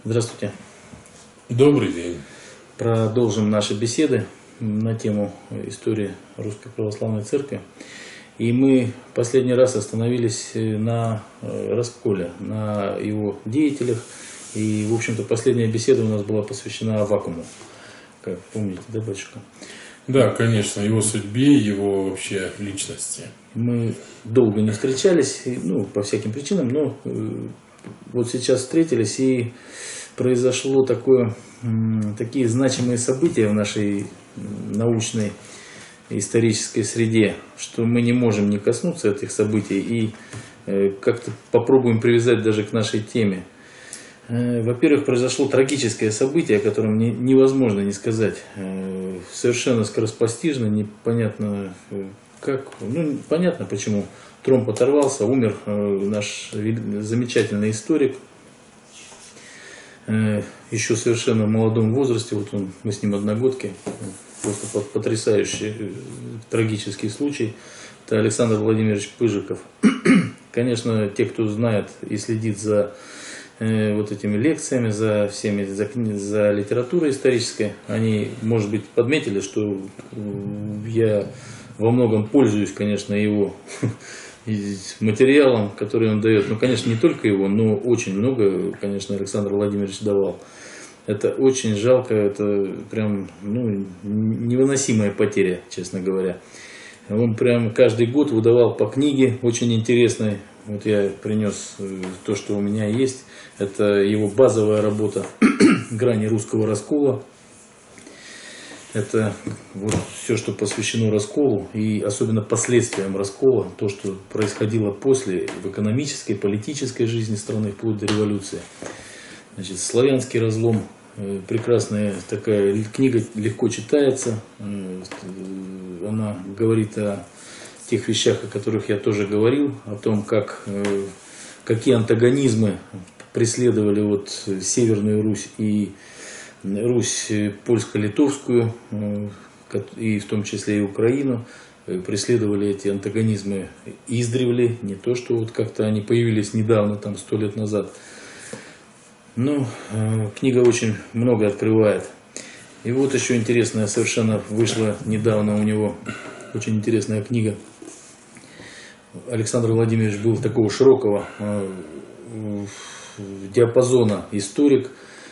Здравствуйте. Добрый день. Продолжим наши беседы на тему истории Русской Православной Церкви. И мы последний раз остановились на расколе, на его деятелях. И, в общем-то, последняя беседа у нас была посвящена Аввакуму. Как помните, да, батюшка? Да, конечно, его судьбе, его вообще личности. Мы долго не встречались, по всяким причинам, но вот сейчас встретились, и произошло такие значимые события в нашей научной исторической среде, что мы не можем не коснуться этих событий и как-то попробуем привязать даже к нашей теме. Во-первых, произошло трагическое событие, о котором невозможно не сказать. Совершенно скоропостижно, непонятно как. Понятно почему. Тромб оторвался, умер наш замечательный историк. Еще совершенно в молодом возрасте, мы с ним одногодки, просто потрясающий трагический случай. Это Александр Владимирович Пыжиков. Конечно, те, кто знает и следит за этими лекциями, за литературой исторической, они, может быть, подметили, что я во многом пользуюсь, конечно, его материалом, который он дает. Конечно, не только его, но очень много, конечно, Александр Владимирович давал. Это очень жалко, это прям невыносимая потеря, честно говоря. Он прям каждый год выдавал по книге очень интересной. Вот я принес то, что у меня есть. Это его базовая работа «Грани русского раскола». Это все, что посвящено расколу, и особенно последствиям раскола, то, что происходило после в экономической, политической жизни страны, вплоть до революции. Значит, «Славянский разлом», прекрасная такая книга, легко читается. Она говорит о тех вещах, о которых я тоже говорил, о том, какие антагонизмы преследовали Северную Русь и Русь польско-литовскую, и в том числе и Украину. Преследовали эти антагонизмы издревле, не то, что как-то они появились недавно, 100 лет назад. Книга очень много открывает. И еще интересная совершенно вышла недавно у него, очень интересная книга. Александр Владимирович был такого широкого диапазона историк,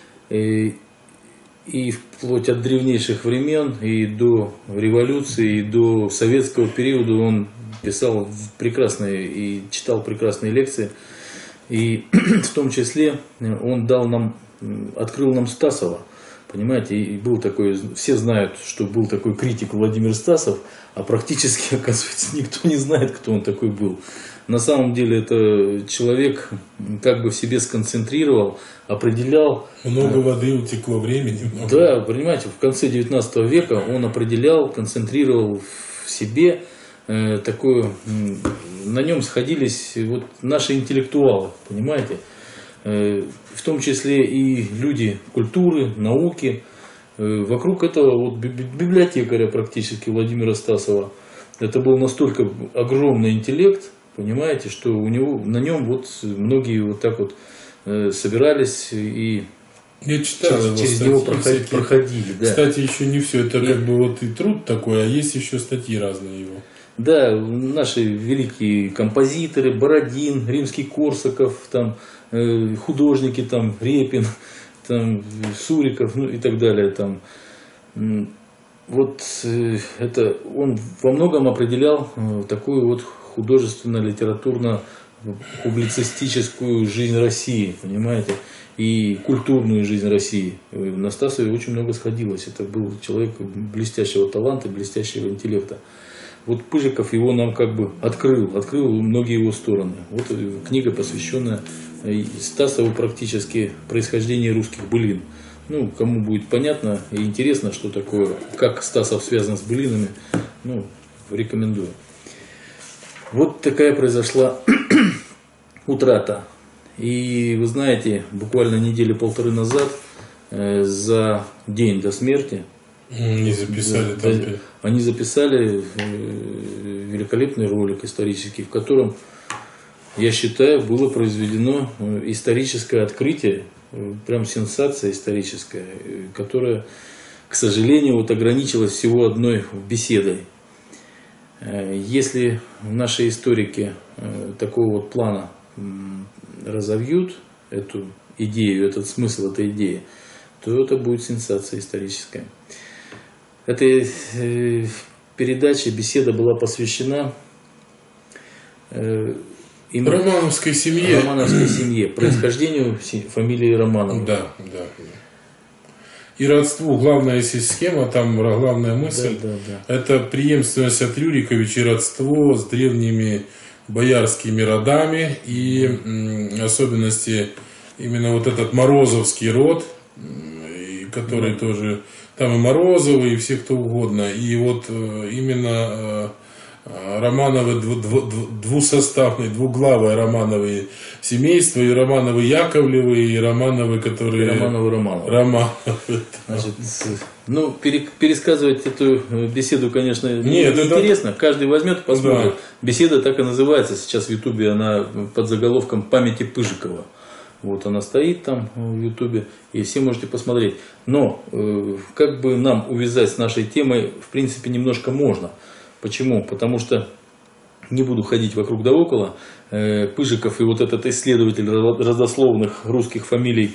и вплоть от древнейших времен и до революции, и до советского периода он писал прекрасные и читал прекрасные лекции. И в том числе он открыл нам Стасова. Понимаете, и был такой, все знают, что был такой критик Владимир Стасов, а практически, оказывается, никто не знает, кто он такой был. На самом деле это человек как бы в себе сконцентрировал, определял. Много воды утекло, времени много. Да, понимаете, в конце 19 века он определял, концентрировал в себе такое, на нем сходились наши интеллектуалы, понимаете. В том числе и люди культуры, науки. Вокруг этого библиотекаря практически Владимира Стасова. Это был настолько огромный интеллект, понимаете, что на нем многие собирались и я читал через него проходили. Да. Кстати, еще не все, это и труд такой, а есть еще статьи разные его. Да, наши великие композиторы, Бородин, Римский-Корсаков, художники, Репин, Суриков, и так далее. Это он во многом определял такую художественно-литературно-публицистическую жизнь России, понимаете, и культурную жизнь России. На Стасове очень много сходилось. Это был человек блестящего таланта, блестящего интеллекта. Пыжиков его нам открыл многие его стороны. Книга, посвященная Стасову практически происхождению русских былин. Кому будет понятно и интересно, что такое, как Стасов связан с былинами, рекомендую. Такая произошла утрата. И вы знаете, буквально недели-полторы назад, за день до смерти, они записали великолепный ролик исторический, в котором я считаю, было произведено историческое открытие прям сенсация историческая, которая, к сожалению, вот ограничилась всего одной беседой. Если наши историки такого вот плана разовьют эту идею, этот смысл этой идеи, то это будет сенсация историческая. Эта передача, беседа была посвящена романовской семье, происхождению фамилии Романовых. Да. И родству, главная схема, там главная мысль, это преемственность от Рюриковича, родство с древними боярскими родами и особенности именно вот этот Морозовский род, который тоже, там и Морозовы, и все кто угодно, и вот именно Романовы двусоставные, двуглавые Романовые семейства, и Романовы Яковлевы, и Романовы, которые... Романовы. Значит, ну, пересказывать эту беседу, конечно, неинтересно. Каждый возьмет и посмотрит. Да. Беседа так и называется сейчас в Ютубе, она под заголовком «Памяти Пыжикова». Вот она стоит там в Ютубе, и все можете посмотреть. Но как бы нам увязать с нашей темой, в принципе, немножко можно. Почему? Потому что, не буду ходить вокруг да около, Пыжиков и вот этот исследователь родословных русских фамилий,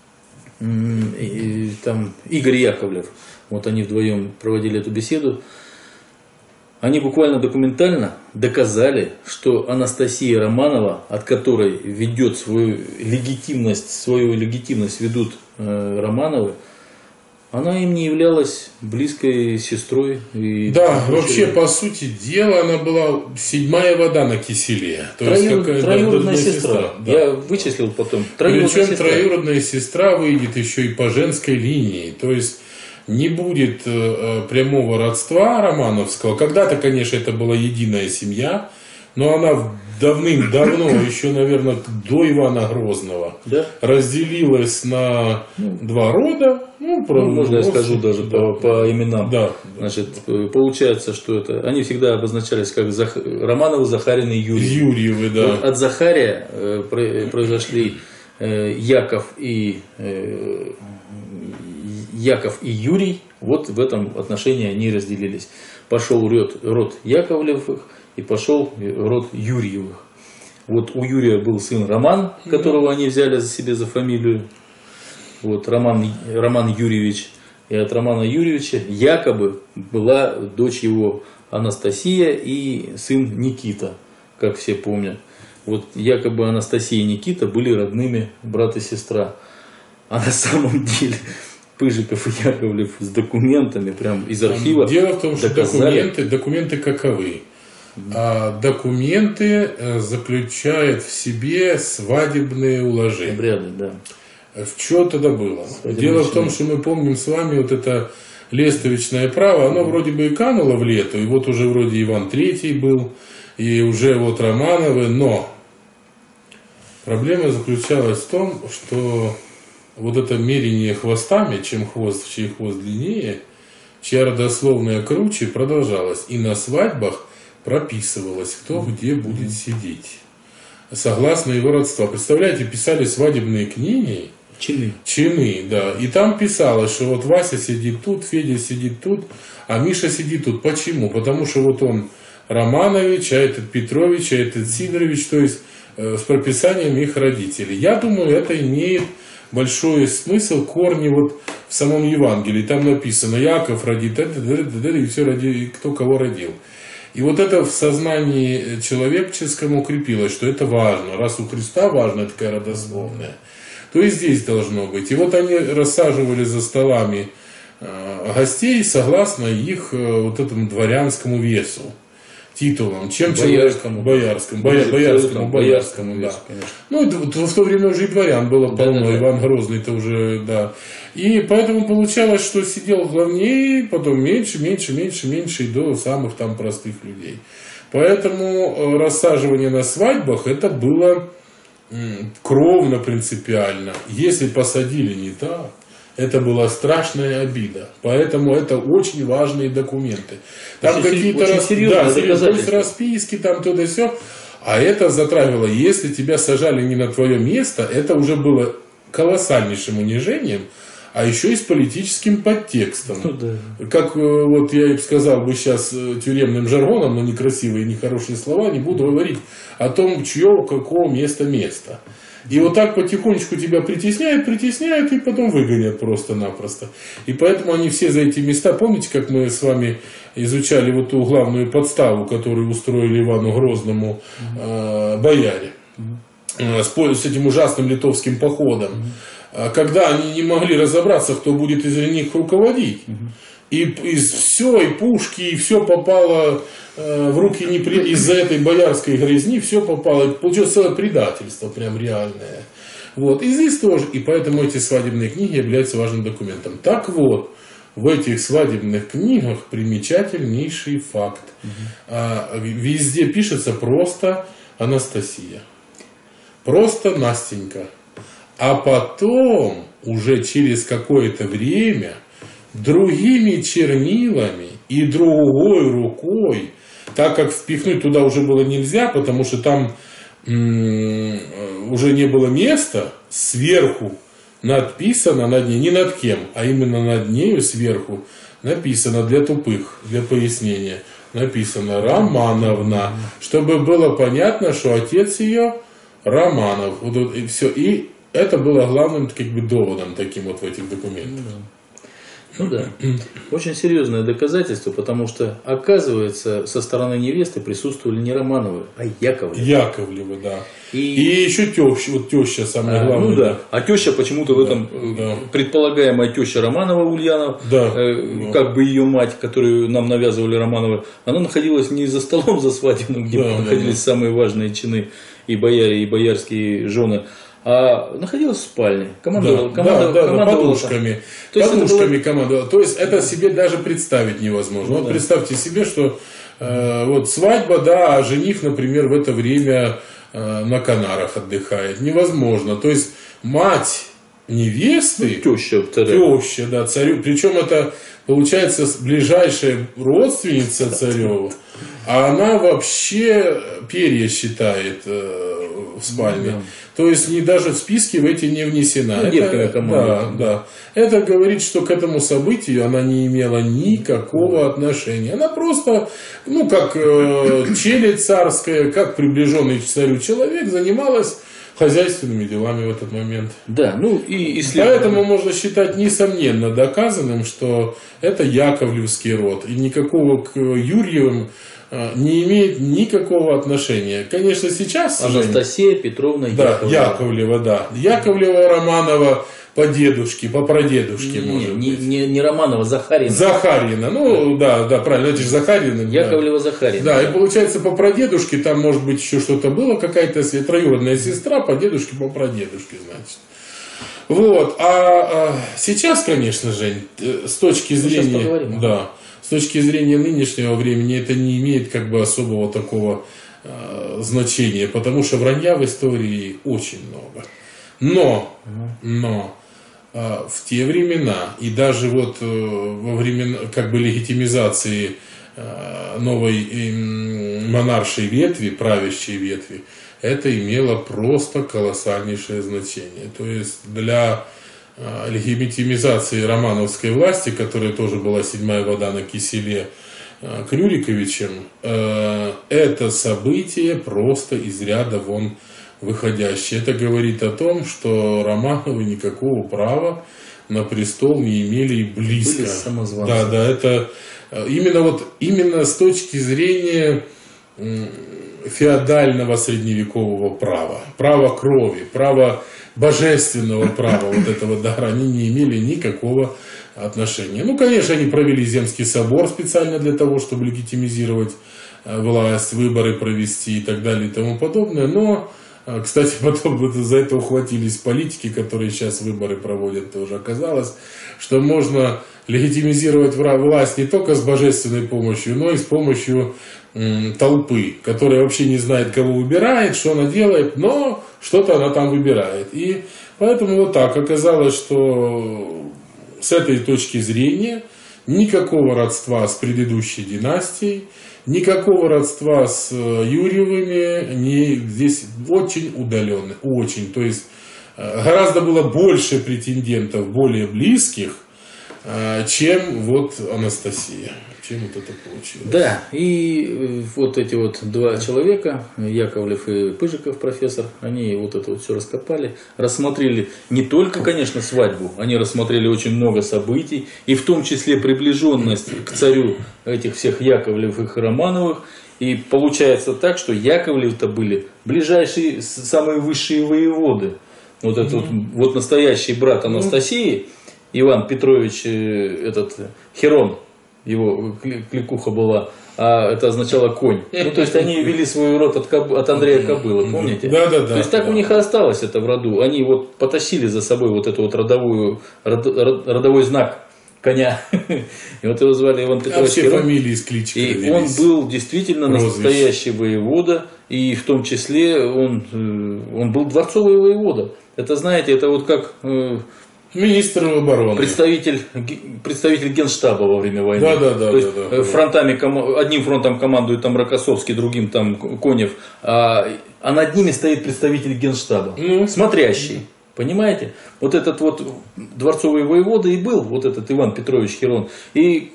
там, Игорь Яковлев, вот они вдвоем проводили эту беседу, они буквально документально доказали, что Анастасия Романова, от которой ведет свою легитимность ведут Романовы, она им не являлась близкой сестрой. Да, вообще, по сути дела, она была седьмая вода на киселе. Троюродная сестра. Да. Я вычислил потом. Причем троюродная сестра выйдет еще и по женской линии. То есть не будет прямого родства романовского. Когда-то, конечно, это была единая семья, но она давным-давно, еще, наверное, до Ивана Грозного, разделилась на два рода. Можно я скажу даже по именам. Да. Значит, получается, что это они всегда обозначались как Романовы, Захарины, Юрьевы. Юрьевы, да. Вот от Захария произошли Яков и Юрий. Вот в этом отношении они разделились. Пошел род Яковлевых и пошел род Юрьевых. Вот у Юрия был сын Роман, которого они взяли себе за фамилию. Вот Роман Юрьевич. И от Романа Юрьевича якобы была дочь его Анастасия и сын Никита, как все помнят. Вот якобы Анастасия и Никита были родными брат и сестра. А на самом деле Пыжиков и Яковлев с документами прям из архива. Дело в том, что документы каковы. Документы заключают в себе свадебные уложения. Обряды, да. В чем тогда было? Дело в том, что мы помним с вами вот это лестовичное право, оно вроде бы и кануло в лету, и вот уже вроде Иван III был, и уже вот Романовы, но проблема заключалась в том, что вот это мерение хвостами, чем хвост, чей хвост длиннее, чья родословная круче, продолжалось. И на свадьбах прописывалось, кто где будет сидеть. Согласно его родства. Представляете, писали свадебные книги. Чины, да. И там писалось, что вот Вася сидит тут, Федя сидит тут, а Миша сидит тут. Почему? Потому что вот он Романович, а этот Петрович, а этот Сидорович, то есть с прописанием их родителей. Я думаю, это имеет большой смысл, корни вот в самом Евангелии. Там написано, Яков родит, и все ради, кто кого родил. И вот это в сознании человеческом укрепилось, что это важно. Раз у Христа важна такая родословная, то и здесь должно быть. И вот они рассаживали за столами гостей согласно их вот этому дворянскому весу, титулам. Чем боярскому, да. Ну, в то время уже и дворян было полно, Иван Грозный-то уже, да. И поэтому получалось, что сидел главнее, потом меньше, и до самых там простых людей. Поэтому рассаживание на свадьбах, это было кровно принципиально. Если посадили не так, это была страшная обида. Поэтому это очень важные документы. Там какие-то расписки, там то да сё. А это затрагивало, если тебя сажали не на твое место, это уже было колоссальнейшим унижением, а еще и с политическим подтекстом. Ну, да. Как вот я и сказал бы сейчас тюремным жаргоном, но некрасивые, нехорошие слова, не буду говорить о том, чье, какого место. И вот так потихонечку тебя притесняют, и потом выгонят просто-напросто. И поэтому они все за эти места, помните, как мы с вами изучали вот ту главную подставу, которую устроили Ивану Грозному бояре, с этим ужасным литовским походом, когда они не могли разобраться, кто будет из них руководить. И все, и пушки, и все попало в руки из-за этой боярской грязни, все попало. Получилось целое предательство, прям реальное. Вот. И здесь тоже. И поэтому эти свадебные книги являются важным документом. Так вот, в этих свадебных книгах примечательнейший факт. Везде пишется просто Анастасия. Просто Настенька. А потом, уже через какое-то время, другими чернилами и другой рукой, так как впихнуть туда уже было нельзя, потому что там уже не было места, сверху надписано над ней, не над кем, а именно над нею сверху написано для тупых, для пояснения, написано Романовна, чтобы было понятно, что отец ее Романов. Вот, и все. И это было главным как бы доводом таким вот в этих документах. Ну да. Очень серьезное доказательство, потому что, оказывается, со стороны невесты присутствовали не Романовы, а Яковлевы. Яковлевы, да. И еще теща, вот теща самое главное. Ну да. А теща почему-то в этом, предполагаемая теща Романова Ульянова, как бы ее мать, которую нам навязывали Романовы, она находилась не за столом за свадебным, где находились самые важные чины и бояре, и боярские жены, а находилась в спальне. Командовала подушками. Подушками командовала. То есть это себе даже представить невозможно. Вот представьте себе, что вот свадьба, да, а жених, например, в это время на Канарах отдыхает. Невозможно. То есть мать невесты, теща, да, царю, причем это получается ближайшая родственница цареву, а она вообще перья считает в спальне. То есть не даже в списки в эти не внесена. Это говорит, что к этому событию она не имела никакого отношения. Она просто, ну как челядь царская, как приближенный к царю человек, занималась хозяйственными делами в этот момент. Да, ну и поэтому можно считать несомненно доказанным, что это Яковлевский род. И никакого к Юрьевым не имеет никакого отношения. Конечно, сейчас... Анастасия Петровна Яковлева. Яковлева, да. Яковлева, Романова по дедушке, по прадедушке, может быть. Не Романова, Захарина. Захарина, ну да, правильно, это же Захарина. Яковлева Захарина. Да, и получается по прадедушке там может быть еще что-то было, какая-то троюродная сестра, по дедушке, по прадедушке, значит. Вот, а сейчас, конечно, Жень, с точки зрения... Да. С точки зрения нынешнего времени это не имеет как бы особого такого значения, потому что вранья в истории очень много. Но в те времена и даже вот во времена как бы легитимизации новой монаршей ветви, правящей ветви, это имело просто колоссальнейшее значение. То есть для легитимизации романовской власти, которая тоже была седьмая вода на киселе Крюриковичем, это событие просто из ряда вон выходящее. Это говорит о том, что Романовы никакого права на престол не имели и близко. Были самозванцы. Да, это именно с точки зрения феодального средневекового права, права крови, права божественного права вот этого дара, они не имели никакого отношения. Ну, конечно, они провели Земский собор специально для того, чтобы легитимизировать власть, выборы провести и так далее и тому подобное. Но, кстати, потом за это ухватились политики, которые сейчас выборы проводят, тоже оказалось, что можно легитимизировать власть не только с божественной помощью, но и с помощью толпы, которая вообще не знает, кого выбирает, что она делает, но что-то она там выбирает. И поэтому вот так оказалось, что с этой точки зрения никакого родства с предыдущей династией, никакого родства с Юрьевыми, здесь очень удаленно, очень. То есть гораздо было больше претендентов, более близких, чем вот Анастасия. Чем вот это получилось? Да, и вот эти вот два человека, Яковлев и Пыжиков, профессор, они вот это вот все раскопали, рассмотрели не только, конечно, свадьбу, они рассмотрели очень много событий, и в том числе приближенность к царю этих всех Яковлевых и Романовых. И получается так, что Яковлевы-то были ближайшие, самые высшие воеводы. Вот этот вот настоящий брат Анастасии, Иван Петрович, этот Херон, его кликуха была, а это означало конь. Ну, то есть они вели свой род от Андрея Кобыла, помните? Да. То есть так у них и осталось это в роду. Они вот потащили за собой вот эту вот родовой знак коня. И вот его звали Иван Петрович все Херон. фамилии с кличкой И родились. он был действительно настоящий воевода, и в том числе он был дворцовый воевода. Это, знаете, это вот как министр обороны. представитель Генштаба во время войны. То есть фронтами, одним фронтом командует там Рокоссовский, другим там Конев, а над ними стоит представитель Генштаба, смотрящий. Понимаете? Вот этот вот дворцовый воевода и был, вот этот Иван Петрович Херон. И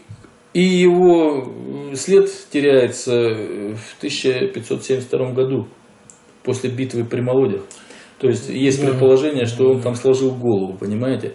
его след теряется в 1572 году, после битвы при Молодях. То есть есть предположение, что он там сложил голову, понимаете?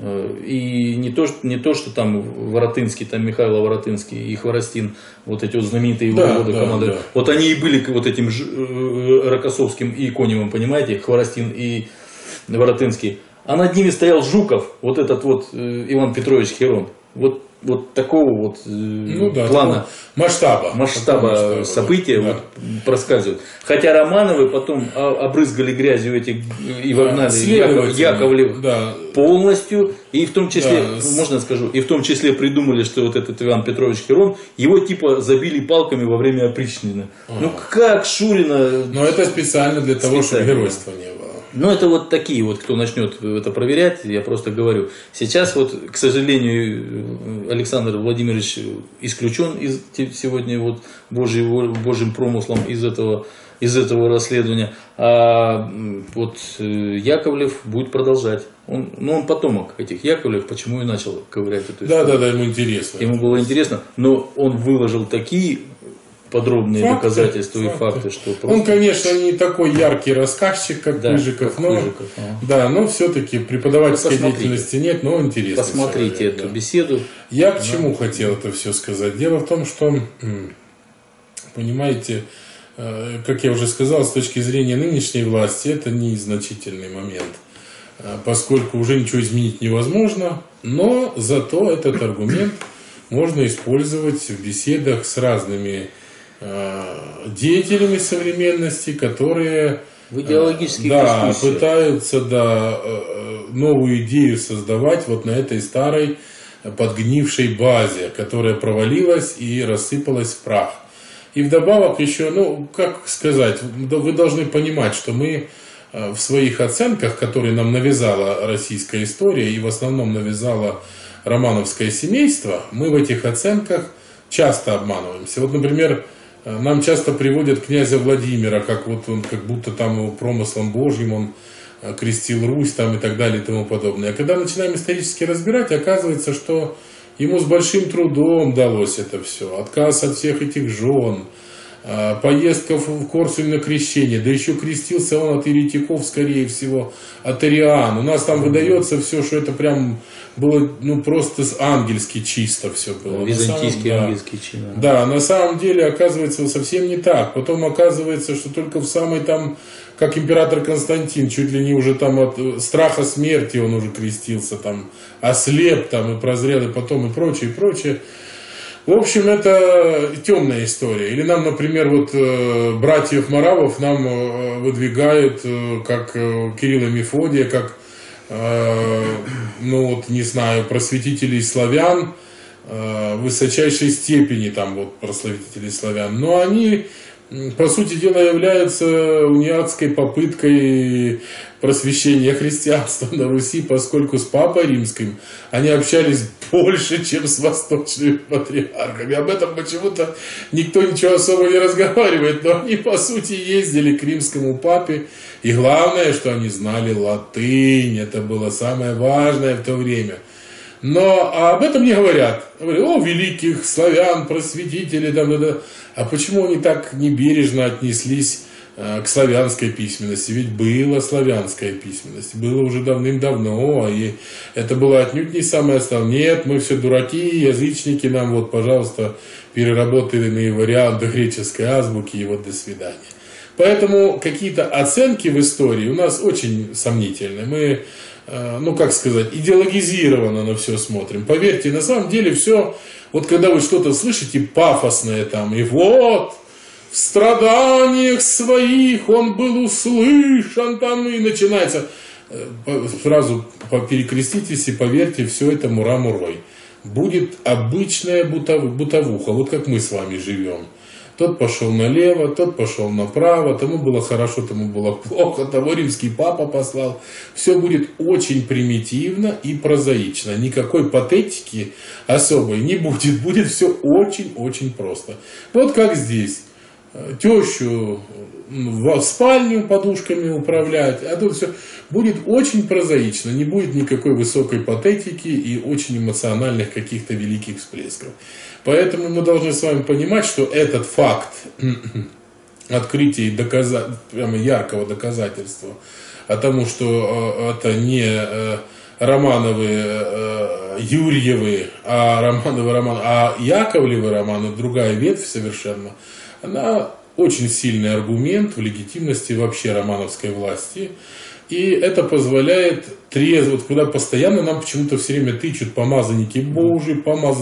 И не то, что там Воротынский, там Михаил Воротынский и Хворостин, вот эти вот знаменитые воеводы команды. Да. Вот они и были вот этим Рокоссовским и Коневым, понимаете? Хворостин и Воротынский. А над ними стоял Жуков, вот этот вот Иван Петрович Херон. Вот такого вот плана, масштаба события вот проскальзывает. Хотя Романовы потом обрызгали грязью этих и вогнали Яковлев полностью, и в том числе, можно скажу, и в том числе придумали, что вот этот Иван Петрович Херон, его типа забили палками во время опричнины. Ну как Шурина... Но это специально для того, чтобы геройства не было. Ну, это вот такие вот, кто начнет это проверять, я просто говорю. Сейчас вот, к сожалению, Александр Владимирович исключен сегодня вот Божьим промыслом из этого расследования. А вот Яковлев будет продолжать. Он потомок этих Яковлев, почему и начал ковырять эту историю. Да, ему интересно. Ему было интересно, но он выложил такие подробные доказательства и факты, что просто... Он, конечно, не такой яркий рассказчик, как Пыжиков, но все-таки преподавательской деятельности нет, но интересно. Посмотрите эту беседу. Я к чему хотел это все сказать? Дело в том, что, понимаете, как я уже сказал, с точки зрения нынешней власти, это незначительный момент, поскольку уже ничего изменить невозможно, но зато этот аргумент можно использовать в беседах с разными деятелями современности, которые пытаются новую идею создавать вот на этой старой подгнившей базе, которая провалилась и рассыпалась в прах. И вдобавок еще, как сказать, вы должны понимать, что мы в своих оценках, которые нам навязала российская история и в основном навязала романовское семейство, мы в этих оценках часто обманываемся. Вот, например, нам часто приводят князя Владимира, как вот он, как будто там его промыслом Божьим он крестил Русь там и так далее и тому подобное. А когда начинаем исторически разбирать, оказывается, что ему с большим трудом далось это все. Отказ от всех этих жен, поездка в Корсунь на крещение, да еще крестился он от еретиков, скорее всего, от ариан. У нас там выдается все, что это прям было просто ангельски чисто все было. Византийский ангельский чин. Да, на самом деле оказывается совсем не так. Потом оказывается, что только в самой там, как император Константин, чуть ли не уже там от страха смерти он уже крестился, там ослеп там и прозрел, и потом и прочее, и прочее. В общем, это темная история. Или нам, например, вот братьев Моравов нам выдвигают как Кирилла и Мефодия, как, не знаю, просветителей славян, в высочайшей степени там вот просветителей славян. Но они по сути дела, является униатской попыткой просвещения христианства на Руси, поскольку с Папой Римским они общались больше, чем с восточными патриархами. Об этом почему-то никто ничего особо не разговаривает, но они, по сути, ездили к римскому папе, и главное, что они знали латынь, это было самое важное в то время. Но об этом не говорят. Говорят, о, великих славян, просветителей, да. А почему они так небережно отнеслись к славянской письменности? Ведь была славянская письменность, было уже давным-давно, и это было отнюдь не самое основное. Нет, мы все дураки, язычники, нам вот, пожалуйста, переработанные варианты греческой азбуки, и вот до свидания. Поэтому какие-то оценки в истории у нас очень сомнительны. Мы, ну как сказать, идеологизированно на все смотрим. Поверьте, на самом деле все, вот когда вы что-то слышите пафосное там, и вот в страданиях своих он был услышан, там и начинается, сразу перекреститесь и поверьте, все это мура-мурой. Будет обычная бытовуха, вот как мы с вами живем. Тот пошел налево, тот пошел направо, тому было хорошо, тому было плохо, того римский папа послал. Все будет очень примитивно и прозаично. Никакой патетики особой не будет. Будет все очень-очень просто. Вот как здесь. Тещу в спальню подушками управлять, а тут все будет очень прозаично. Не будет никакой высокой патетики и очень эмоциональных каких-то великих всплесков. Поэтому мы должны с вами понимать, что этот факт открытия и прямо яркого доказательства о том, что это не Романовы, Юрьевы, а Яковлевы романы, другая ветвь совершенно, она очень сильный аргумент в легитимности вообще романовской власти. И это позволяет трезво, вот когда постоянно нам почему-то все время тычут помазанники Божьи.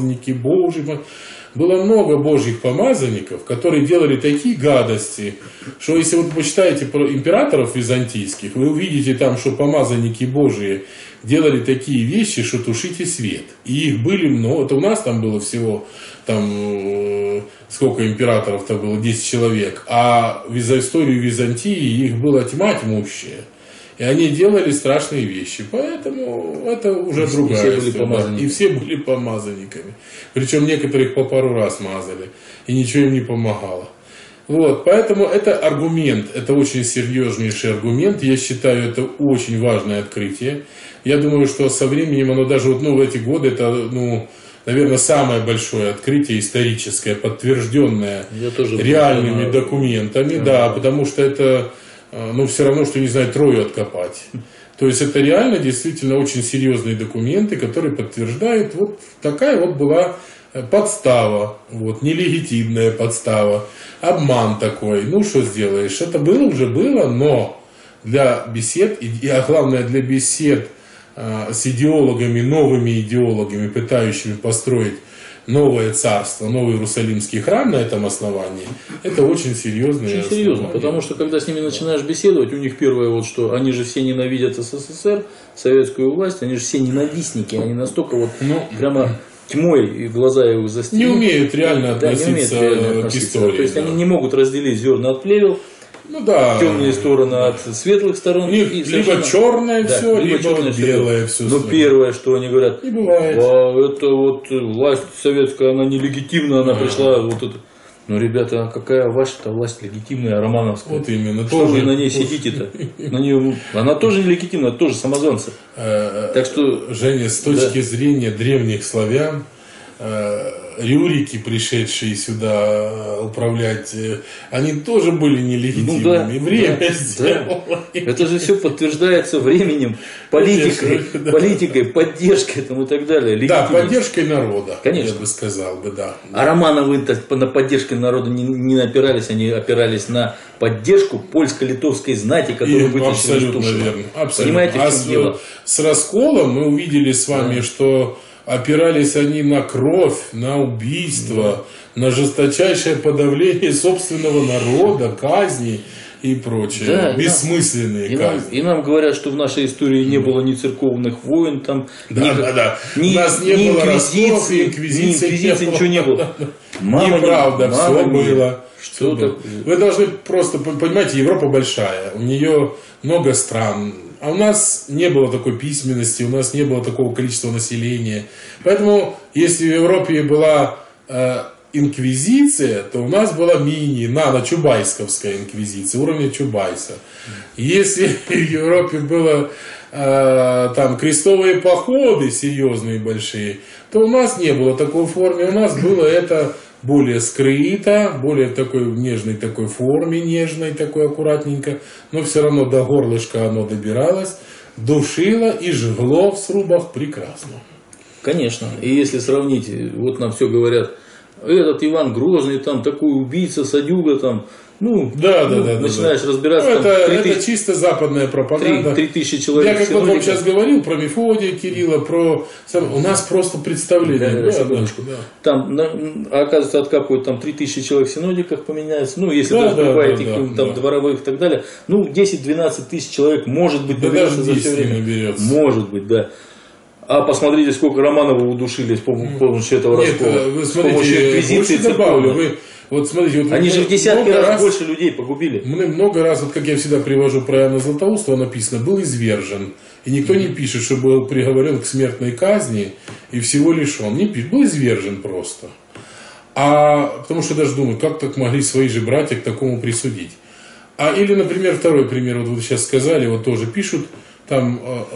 Было много божьих помазанников, которые делали такие гадости, что если вы почитаете про императоров византийских, вы увидите там, что помазанники Божьи делали такие вещи, что тушите свет. И их были много, это у нас там было всего, там, сколько императоров-то было, 10 человек, а за историю Византии их была тьма тьмущая. И они делали страшные вещи. Поэтому это уже другая история. И все были помазанниками. Причем некоторых по пару раз мазали. И ничего им не помогало. Вот, поэтому это аргумент. Это очень серьезнейший аргумент. Я считаю, это очень важное открытие. Я думаю, что со временем оно даже вот, в эти годы, это, наверное, самое большое открытие историческое, подтвержденное реальными документами. Да, потому что это... все равно, что, не знаю, Трою откопать. То есть это реально действительно очень серьезные документы, которые подтверждают, вот такая вот была подстава, вот, нелегитимная подстава, обман такой. Ну, что сделаешь? Это уже было, но для бесед, а главное для бесед с идеологами, новыми идеологами, пытающими построить новое царство, новый Иерусалимский храм на этом основании, это очень серьезно. Очень серьезно, потому что когда с ними начинаешь беседовать, у них первое вот что, они же все ненавидят СССР, советскую власть, они же все ненавистники, они настолько вот прямо тьмой и глаза их застили. Не умеют реально относиться к истории. То есть они не могут разделить зерна от плевел. Темные стороны от светлых сторон. У них либо черное все, либо белое все. Но первое, что они говорят, не бывает. Это вот власть советская, она нелегитимна, она пришла вот это. Ну, ребята, а какая ваша-то власть легитимная, романовская? Вот именно. Что вы на ней сидите-то? Она тоже нелегитимна, это тоже самозванцы. Так что, Женя, с точки зрения древних славян, рюрики, пришедшие сюда управлять, они тоже были нелегитимными. Время сделало. Это же все подтверждается временем, политикой, поддержкой и так далее. Да, поддержкой народа, конечно. Я бы сказал бы, да. А Романовы на поддержку народа не опирались, они опирались на поддержку польско-литовской знати, которую вытащили из Тушина. Абсолютно верно. Понимаете, в чем дело? С расколом мы увидели с вами, что опирались они на кровь, на убийство, на жесточайшее подавление собственного народа, казни и прочее. Бессмысленные казни. И нам говорят, что в нашей истории не было ни церковных войн, там, у нас не было инквизиции, ничего не было. Неправда, все было. Что вы должны просто, понимаете, Европа большая, у нее много стран, а у нас не было такой письменности, у нас не было такого количества населения. Поэтому, если в Европе была инквизиция, то у нас была нано-чубайсковская инквизиция, уровня Чубайса. Если в Европе было там крестовые походы серьезные, большие, то у нас не было такой формы, у нас было это более скрыто, более такой в нежной такой форме, нежной такой аккуратненько, но все равно до горлышка оно добиралось, душило и жгло в срубах прекрасно. Конечно, и если сравнить, вот нам все говорят, этот Иван Грозный, там такой убийца, садюга, там, начинаешь разбираться. Ну, это чисто западная пропаганда. 3000 человек. Я как вот вам сейчас говорил про Мефодия Кирилла, у нас просто представление. Там, оказывается, откапывают там 3000 человек в синодиках поменяется. Ну, если даже бывает дворовых и так далее. 10-12 тысяч человек, может быть, наберется за все время. Может быть, да. А посмотрите, сколько Романовых удушили с помощью этого раскола. Вы смотрите, больше добавлю. Вот смотрите, они же в десятки раз больше людей погубили. Мы много раз, вот как я всегда привожу про Иоанна Златоуста, написано, был извержен. И никто не пишет, что был приговорен к смертной казни и всего лишен. Не пишет, был извержен просто. Потому что даже думаю, как так могли свои же братья к такому присудить. Или, например, второй пример, вот вы сейчас сказали, вот тоже пишут, там,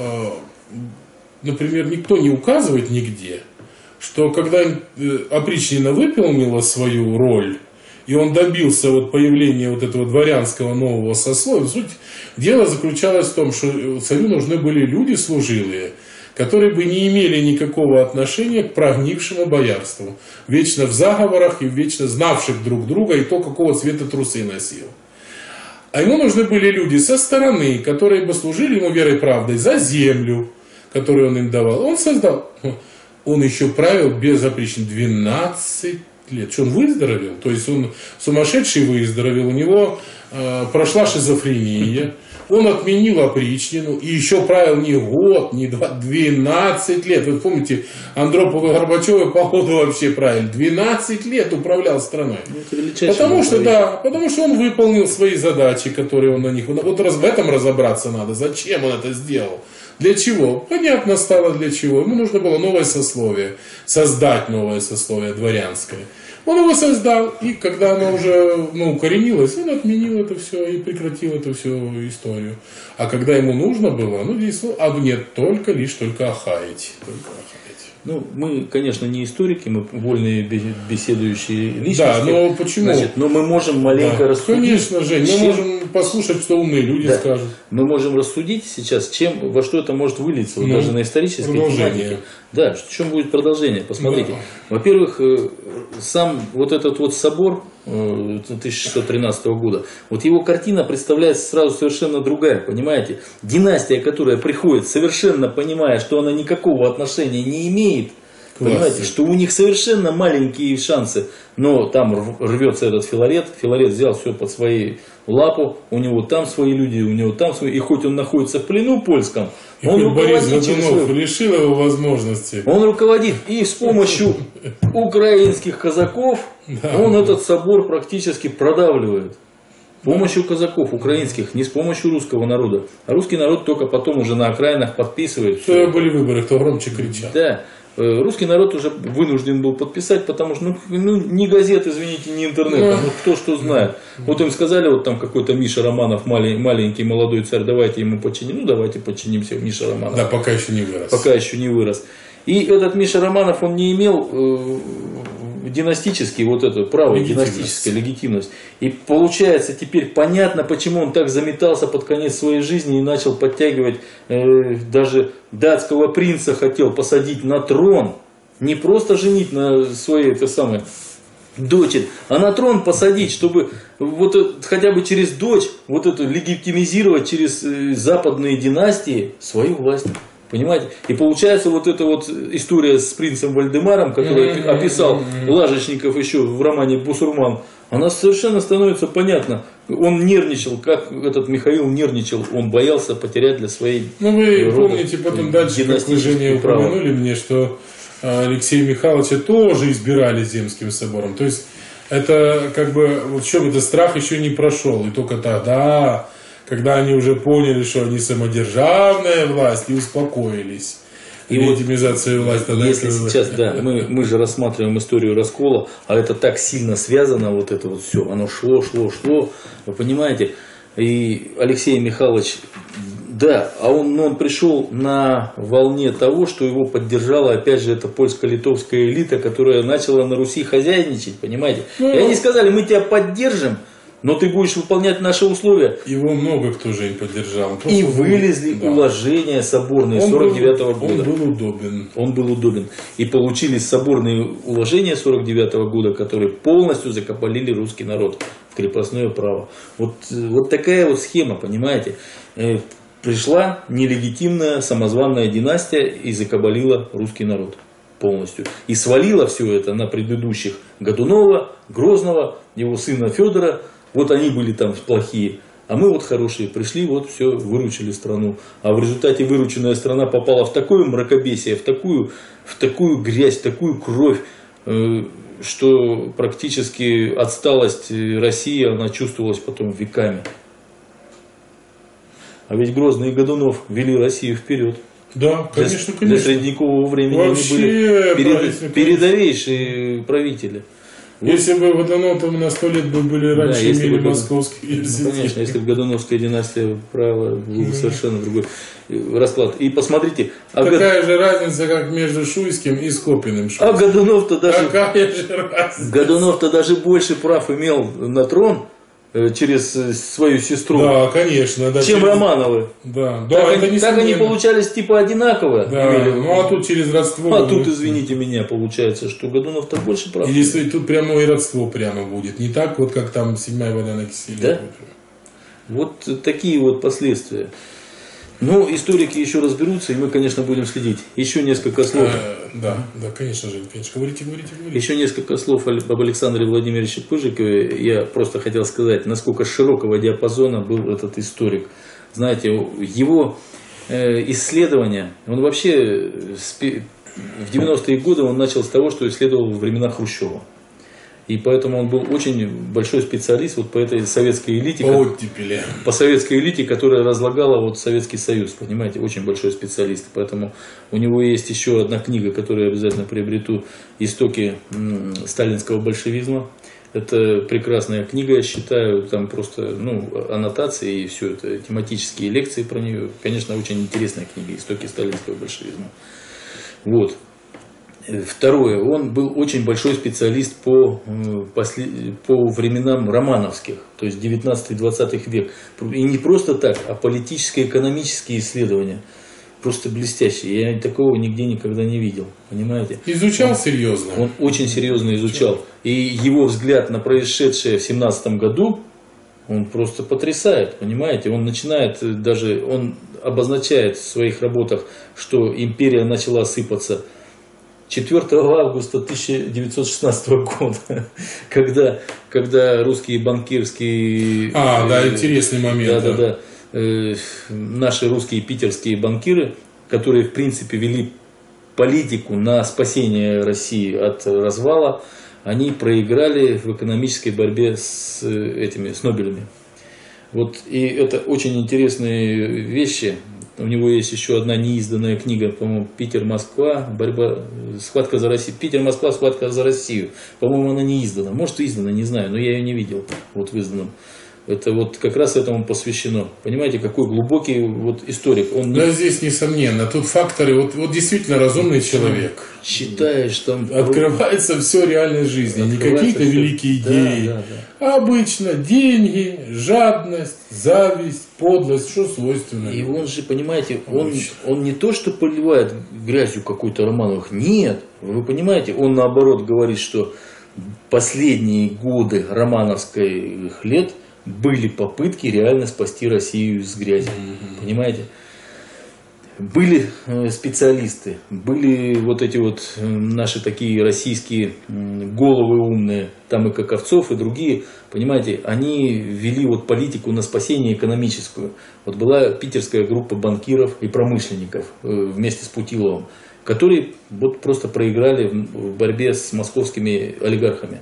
например, никто не указывает нигде, что когда опричнина выполнила свою роль, и он добился вот появления вот этого дворянского нового сословия, суть дела заключалась в том, что царю нужны были люди служилые, которые бы не имели никакого отношения к прогнившему боярству, вечно в заговорах и вечно знавших друг друга и то, какого цвета трусы носил. А ему нужны были люди со стороны, которые бы служили ему верой и правдой за землю, которую он им давал. Он создал, он еще правил без опричнины 12 лет. Что он выздоровел? То есть он сумасшедший выздоровел, у него прошла шизофрения, он отменил опричнину и еще правил не год, не 12 лет. Вы помните, Андропов и Горбачев по ходу вообще правили. 12 лет управлял страной. Потому что он выполнил свои задачи, которые он на них... Вот в этом разобраться надо. Зачем он это сделал? Для чего? Понятно стало для чего. Ему нужно было новое сословие. Создать новое сословие дворянское. Он его создал, и когда оно уже укоренилось, он отменил это все и прекратил эту всю историю. А когда ему нужно было, действовал, нет, только охаять. Мы, конечно, не историки, мы вольные беседующие личности. Да, но почему? Но мы можем маленько рассудить. Конечно, Жень, мы можем послушать, что умные люди скажут. Мы можем рассудить сейчас, во что это может вылиться, даже на исторической тематике. Да, в чем будет продолжение, посмотрите. Во-первых, сам вот этот вот собор 1613 года, вот его картина представляется сразу совершенно другая, понимаете? Династия, которая приходит, совершенно понимая, что она никакого отношения не имеет, понимаете, что у них совершенно маленькие шансы, но там рвется этот Филарет взял все под свои лапу, у него там свои люди, у него там свои, и хоть он находится в плену польском, он Борис Годунов лишил его возможности. Он руководит, и с помощью украинских казаков он этот собор практически продавливает. С помощью казаков украинских, не с помощью русского народа. А русский народ только потом уже на окраинах подписывает. Что были выборы, кто громче кричал. Да. Русский народ уже вынужден был подписать, потому что ни газет, извините, ни интернета, кто что знает. Вот им сказали, вот там какой-то Миша Романов, маленький молодой царь, давайте ему подчиним. Давайте подчинимся, Миша Романов. Да, пока еще не вырос. Пока еще не вырос. И этот Миша Романов, он не имел династический, вот это право, династическая легитимность. И получается теперь понятно, почему он так заметался под конец своей жизни и начал подтягивать, даже датского принца хотел посадить на трон. Не просто женить на своей дочери, а на трон посадить, чтобы хотя бы через дочь легитимизировать через западные династии свою власть. Понимаете? И получается вот эта вот история с принцем Вальдемаром, который описал Лажечников еще в романе «Бусурман», она совершенно становится понятна. Он нервничал, как этот Михаил нервничал, он боялся потерять для своей вы помните потом дальше, как вы, Женя, упомянули мне, что Алексея Михайловича тоже избирали Земским собором. То есть это как бы, вот еще этот страх еще не прошел. И только тогда, когда они уже поняли, что они самодержавная власть, и успокоились. И легитимизация власти. Если сейчас, да, мы же рассматриваем историю раскола, а это так сильно связано, вот это вот все, оно шло, вы понимаете, и Алексей Михайлович, да, а он пришел на волне того, что его поддержала, опять же, эта польско-литовская элита, которая начала на Руси хозяйничать, понимаете, и они сказали, мы тебя поддержим, но ты будешь выполнять наши условия. Его много кто же им поддержал. И вылезли уложения соборные 49-го года. Он был удобен. И получились соборные уложения 49-го года, которые полностью закабалили русский народ в крепостное право. Вот такая вот схема, понимаете. Пришла нелегитимная самозванная династия и закабалила русский народ полностью. И свалила все это на предыдущих Годунова, Грозного, его сына Федора. Вот они были там плохие, а мы вот хорошие. Пришли, вот все, выручили страну. А в результате вырученная страна попала в такое мракобесие, в такую грязь, в такую кровь, что практически отсталость России, она чувствовалась потом веками. А ведь Грозный и Годунов вели Россию вперед. Да, конечно, конечно. Для средневекового времени вообще они были передовейшие правители. Если бы Годунов на 100 лет были раньше, да, имели московский университет. Конечно, если бы Годуновская династия правила, был бы совершенно другой расклад. И посмотрите. Такая же разница, как между Шуйским и Скопиным. А Годунов-то даже... Какая же разница? Годунов-то даже больше прав имел на трон через свою сестру. Да, конечно. Да, чем Романовы. Да, так они получались типа одинаково. Да, ну а тут через родство. А тут, извините меня, получается, что Годунов-то больше прав. Если тут прямо и родство прямо будет. Не так вот, как там седьмая вода на киселе. Да? Вот такие вот последствия. Ну, историки еще разберутся, и мы, конечно, будем следить. Еще несколько слов. Да, конечно же, конечно. Говорите. Еще несколько слов об Александре Владимировиче Пыжикове. Я просто хотел сказать, насколько широкого диапазона был этот историк. Знаете, его исследования, он вообще в 90-е годы он начал с того, что исследовал во времена Хрущева. И поэтому он был очень большой специалист вот по этой советской элите. По советской элите, которая разлагала вот Советский Союз. Понимаете, очень большой специалист. Поэтому у него есть еще одна книга, которую я обязательно приобрету. «Истоки сталинского большевизма». Это прекрасная книга, я считаю. Там просто аннотации и все это, тематические лекции про нее. Конечно, очень интересная книга «Истоки сталинского большевизма». Вот. Второе, он был очень большой специалист по временам романовских, то есть 19-20 век. И не просто так, а политическо-экономические исследования. Просто блестящие. Я такого нигде никогда не видел. Понимаете? Изучал серьезно. Он очень серьезно изучал. И его взгляд на происшедшее в 1917 году, он просто потрясает. Понимаете? Он обозначает в своих работах, что империя начала сыпаться 4 августа 1916 года, когда русские банкирские... интересный момент. Наши русские питерские банкиры, которые в принципе вели политику на спасение России от развала, они проиграли в экономической борьбе с Нобелями. Вот, и это очень интересные вещи. У него есть еще одна неизданная книга, по-моему, «Питер-Москва. Схватка за Россию». «Питер-Москва. Схватка за Россию». По-моему, она не издана. Может, издана, не знаю, но я ее не видел вот в изданном. Это вот как раз этому посвящено. Понимаете, какой глубокий вот историк. Да, здесь несомненно. Тут факторы, вот действительно разумный человек. Читаешь там... Открывается все реальной жизни. Не какие-то великие идеи. А обычно деньги, жадность, зависть, подлость, что свойственно. И он же, понимаете, он не то, что поливает грязью какой-то Романовых. Нет. Вы понимаете, он наоборот говорит, что последние годы романовских лет были попытки реально спасти Россию из грязи. Понимаете? Были специалисты, были вот эти вот наши такие российские головы умные, там и Каковцов, и другие, понимаете, они вели вот политику на спасение экономическую. Вот была питерская группа банкиров и промышленников вместе с Путиловым, которые вот просто проиграли в борьбе с московскими олигархами.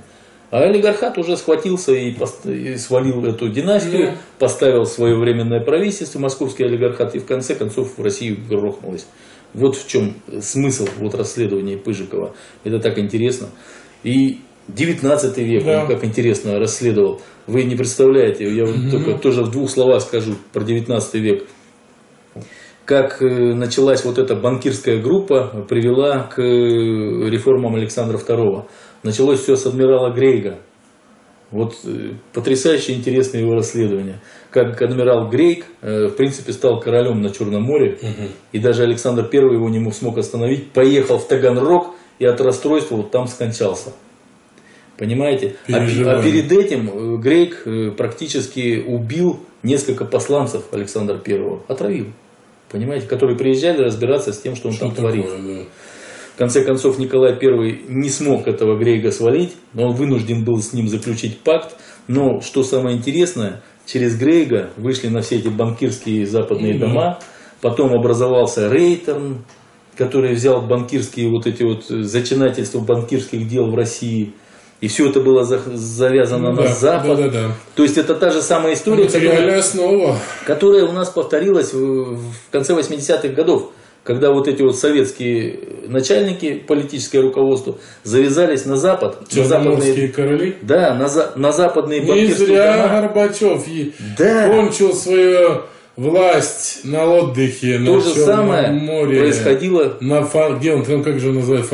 А олигархат уже схватился и свалил эту династию, поставил свое временное правительство, московский олигархат, и в конце концов в Россию грохнулось. Вот в чем смысл вот расследования Пыжикова. Это так интересно. И 19 век, он как интересно расследовал. Вы не представляете, я только тоже в двух словах скажу про 19 век. Как началась вот эта банкирская группа, привела к реформам Александра II. Началось все с адмирала Грейга. Вот потрясающе интересное его расследование. Как адмирал Грейг, в принципе, стал королем на Черном море, и даже Александр I его не смог остановить, поехал в Таганрог и от расстройства вот там скончался. Понимаете? А перед этим Грейг практически убил несколько посланцев Александра I. Отравил. Понимаете? Которые приезжали разбираться с тем, что он там творит. В конце концов, Николай I не смог этого Грейга свалить, но он вынужден был с ним заключить пакт. Но, что самое интересное, через Грейга вышли на все эти банкирские западные дома. Потом образовался Рейтерн, который взял банкирские вот эти вот зачинательства банкирских дел в России. И все это было завязано на Запад. То есть это та же самая история, которая у нас повторилась в конце 80-х годов. Когда вот эти вот советские начальники, политическое руководство, завязались на Запад. Черноморские короли? Да, на западные банкирские дома. Не зря дома. Горбачев кончил свою власть на отдыхе на То же самое море. Происходило... Где он, как же называют?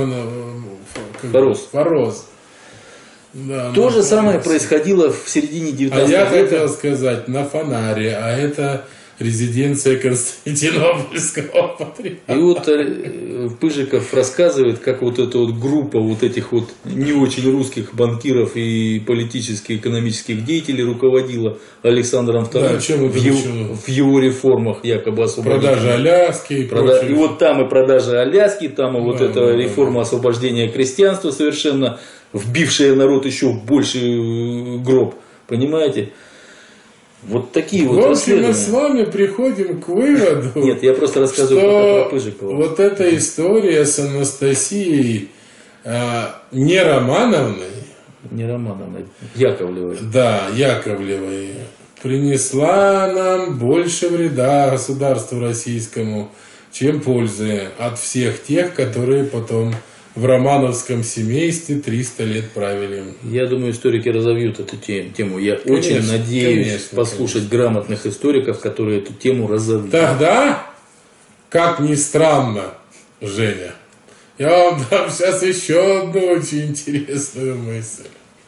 Форос. Да, То же самое происходило в середине 19 века. А я хотел сказать, на Фонаре, а это... резиденция Константинопольского патриарха. И вот Пыжиков рассказывает, как вот эта вот группа вот этих вот не очень русских банкиров и политических, экономических деятелей руководила Александром II в его реформах якобы освобождения. Продажа Аляски и прочее. И вот там и продажа Аляски, там и вот эта реформа освобождения крестьянства, совершенно вбившая народ еще в больший гроб. Понимаете? Вот такие вот расследования. Мы с вами приходим к выводу, Нет, я просто рассказываю что про Пыжикова. Вот эта история с Анастасией не Романовной, Яковлевой. Да, Яковлевой, принесла нам больше вреда государству российскому, чем пользы от всех тех, которые потом в романовском семействе 300 лет правили. Я думаю, историки разовьют эту тему. Я очень надеюсь послушать грамотных историков, которые эту тему разовьют. Тогда, как ни странно, Женя, я вам дам сейчас еще одну очень интересную мысль.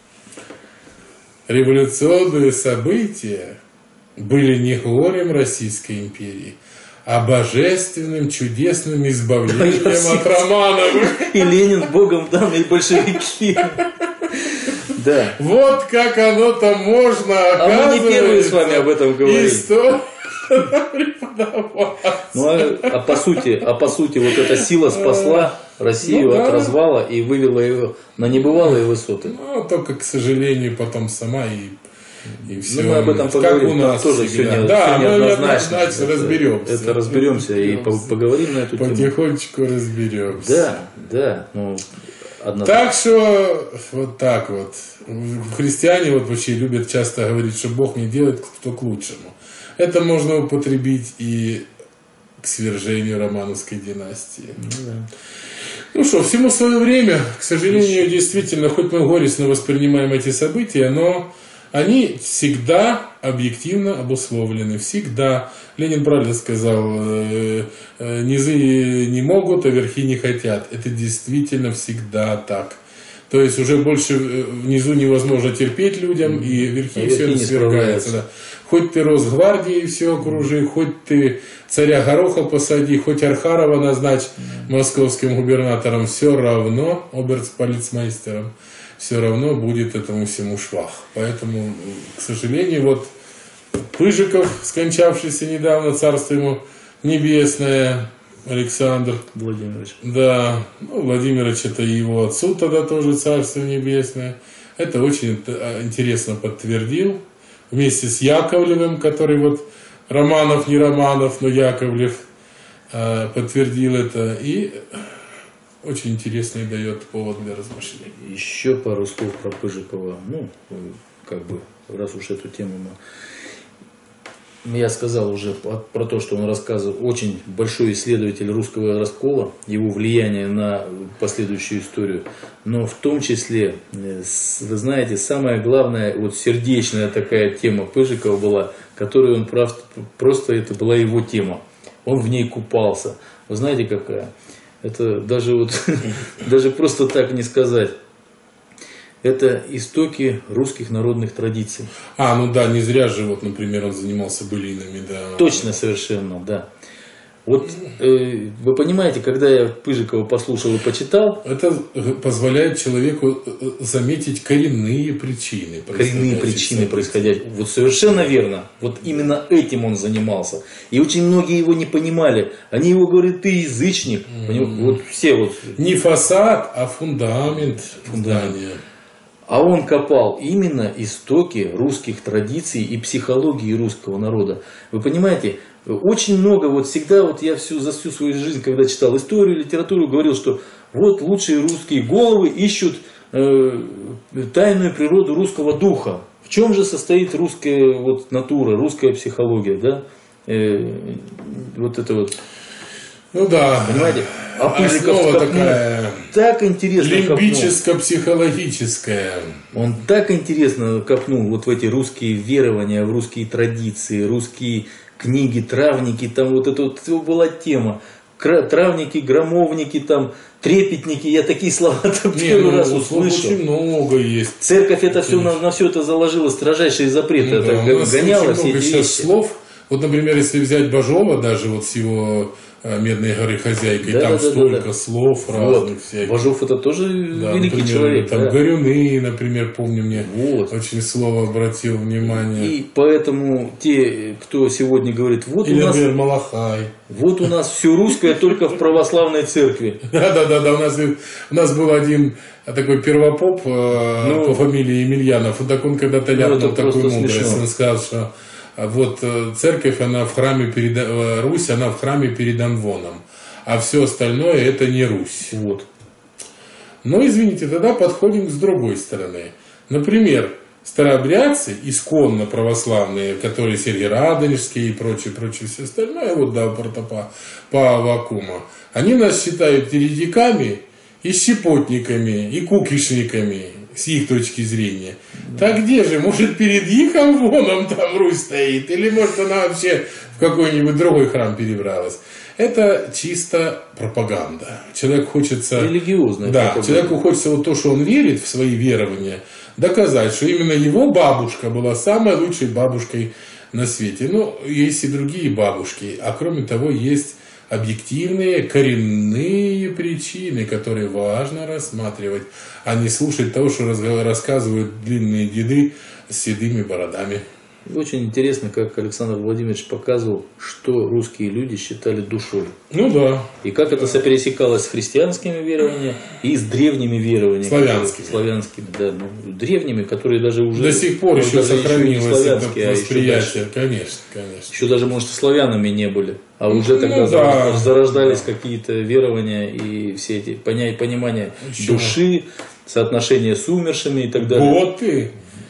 Революционные события были не горем Российской империи, а божественным, чудесным избавлением от Романовых. И Ленин Богом данные большевики. Да. Вот как оно-то можно, оказывается. А мы не первые с вами об этом говорим. Ну, а по сути, вот эта сила спасла Россию от развала и вывела ее на небывалые высоты. Ну, только, к сожалению, потом сама и все. Ну, мы об этом поговорим, как у нас тоже сегодня однозначно разберемся. Это разберемся и поговорим на эту тему. Потихонечку разберемся. Да. Ну, так что, вот так вот. Христиане вот вообще любят часто говорить, что Бог не делает, кто к лучшему. Это можно употребить и к свержению Романовской династии. Ну что, всему свое время. К сожалению, действительно, хоть мы горестно воспринимаем эти события, но они всегда объективно обусловлены. Всегда. Ленин правильно сказал, низы не могут, а верхи не хотят. Это действительно всегда так. То есть уже больше внизу невозможно терпеть людям, и верхи все свергаются. Да. Хоть ты Росгвардии все окружи, хоть ты царя Гороха посади, хоть Архарова назначь московским губернатором, все равно, оберполицмейстером, все равно будет этому всему швах. Поэтому, к сожалению, вот Пыжиков, скончавшийся недавно, царство ему небесное, Александр Владимирович. Да, Владимирович, это его отцу тогда тоже царство небесное. Это очень интересно подтвердил. Вместе с Яковлевым, который вот Романов, не Романов, но Яковлев подтвердил это. И очень интересный, дает повод для размышлений. Еще пару слов про Пыжикова. Ну, как бы, раз уж эту тему я сказал уже про то, что он рассказывал, очень большой исследователь русского раскола, его влияние на последующую историю. Но в том числе, вы знаете, самая главная, вот сердечная такая тема Пыжикова была, которую он просто это была его тема. Он в ней купался. Вы знаете, какая? Это даже вот, даже просто так не сказать. Это истоки русских народных традиций. Ну да, не зря же, вот, например, он занимался былинами, да. Точно, совершенно, да. Вот вы понимаете, когда я Пыжикова послушал и почитал... Это позволяет человеку заметить коренные причины. Коренные причины происходящего. Вот совершенно верно. Вот именно этим он занимался. И очень многие его не понимали. Они его говорят, ты язычник. Вот все вот... Не фасад, а фундамент здания. А он копал именно истоки русских традиций и психологии русского народа. Вы понимаете, очень много, вот всегда, вот я за всю свою жизнь, когда читал историю, литературу, говорил, что вот лучшие русские головы ищут тайную природу русского духа. В чем же состоит русская вот натура, русская психология, да? Вот это вот. Ну да. Понимаете? А Пыжиков такая так интересно лимбическо-психологическая. Он так интересно копнул вот в эти русские верования, в русские традиции, русские книги, травники, там вот это вот была тема. Травники, громовники, там, трепетники, я такие слова первый раз услышал. Очень много есть. Церковь это все, на все это заложила строжайшие запреты, это гоняла все эти вещи. Слов. Вот, например, если взять Бажова, даже вот с его «Медной горы хозяйкой», там столько слов разных всяких. Бажов это тоже великий например, человек. Там Горюны, например, помню, мне очень слово обратил внимание. И поэтому те, кто сегодня говорит, вот или, у нас... например, Малахай. Вот у нас все русское только в православной церкви. Да, у нас был один такой первопоп по фамилии Емельянов. Так он когда-то ляпнул такую мудрость. Он сказал, что вот церковь, она в храме Русь, она в храме перед Анвоном, а все остальное это не Русь. Вот. Но извините, тогда подходим с другой стороны. Например, старообрядцы, исконно православные, которые Сергий Радонежский и прочее, все остальное, вот да, протопа по Аввакума, они нас считают еретиками и щепотниками, и кукишниками, с их точки зрения. Так где же? Может, перед их Анвоном там Русь стоит? Или может она вообще в какой-нибудь другой храм перебралась? Это чисто пропаганда. Человек хочется... Религиозная. Да, человеку хочется вот то, что он верит в свои верования, доказать, что именно его бабушка была самой лучшей бабушкой на свете. Ну, есть и другие бабушки. А кроме того, есть объективные, коренные причины, которые важно рассматривать, а не слушать того, что рассказывают длинные деды с седыми бородами. Очень интересно, как Александр Владимирович показывал, что русские люди считали душой. Ну да. И как это сопересекалось с христианскими верованиями и с древними верованиями. Славянскими, да. Древними, которые даже уже... До сих пор еще сохранилось это восприятие. Конечно. Еще даже, может, и славянами не были. А уже тогда зарождались какие-то верования и все эти понимания души, соотношения с умершими и так далее. Вот ты!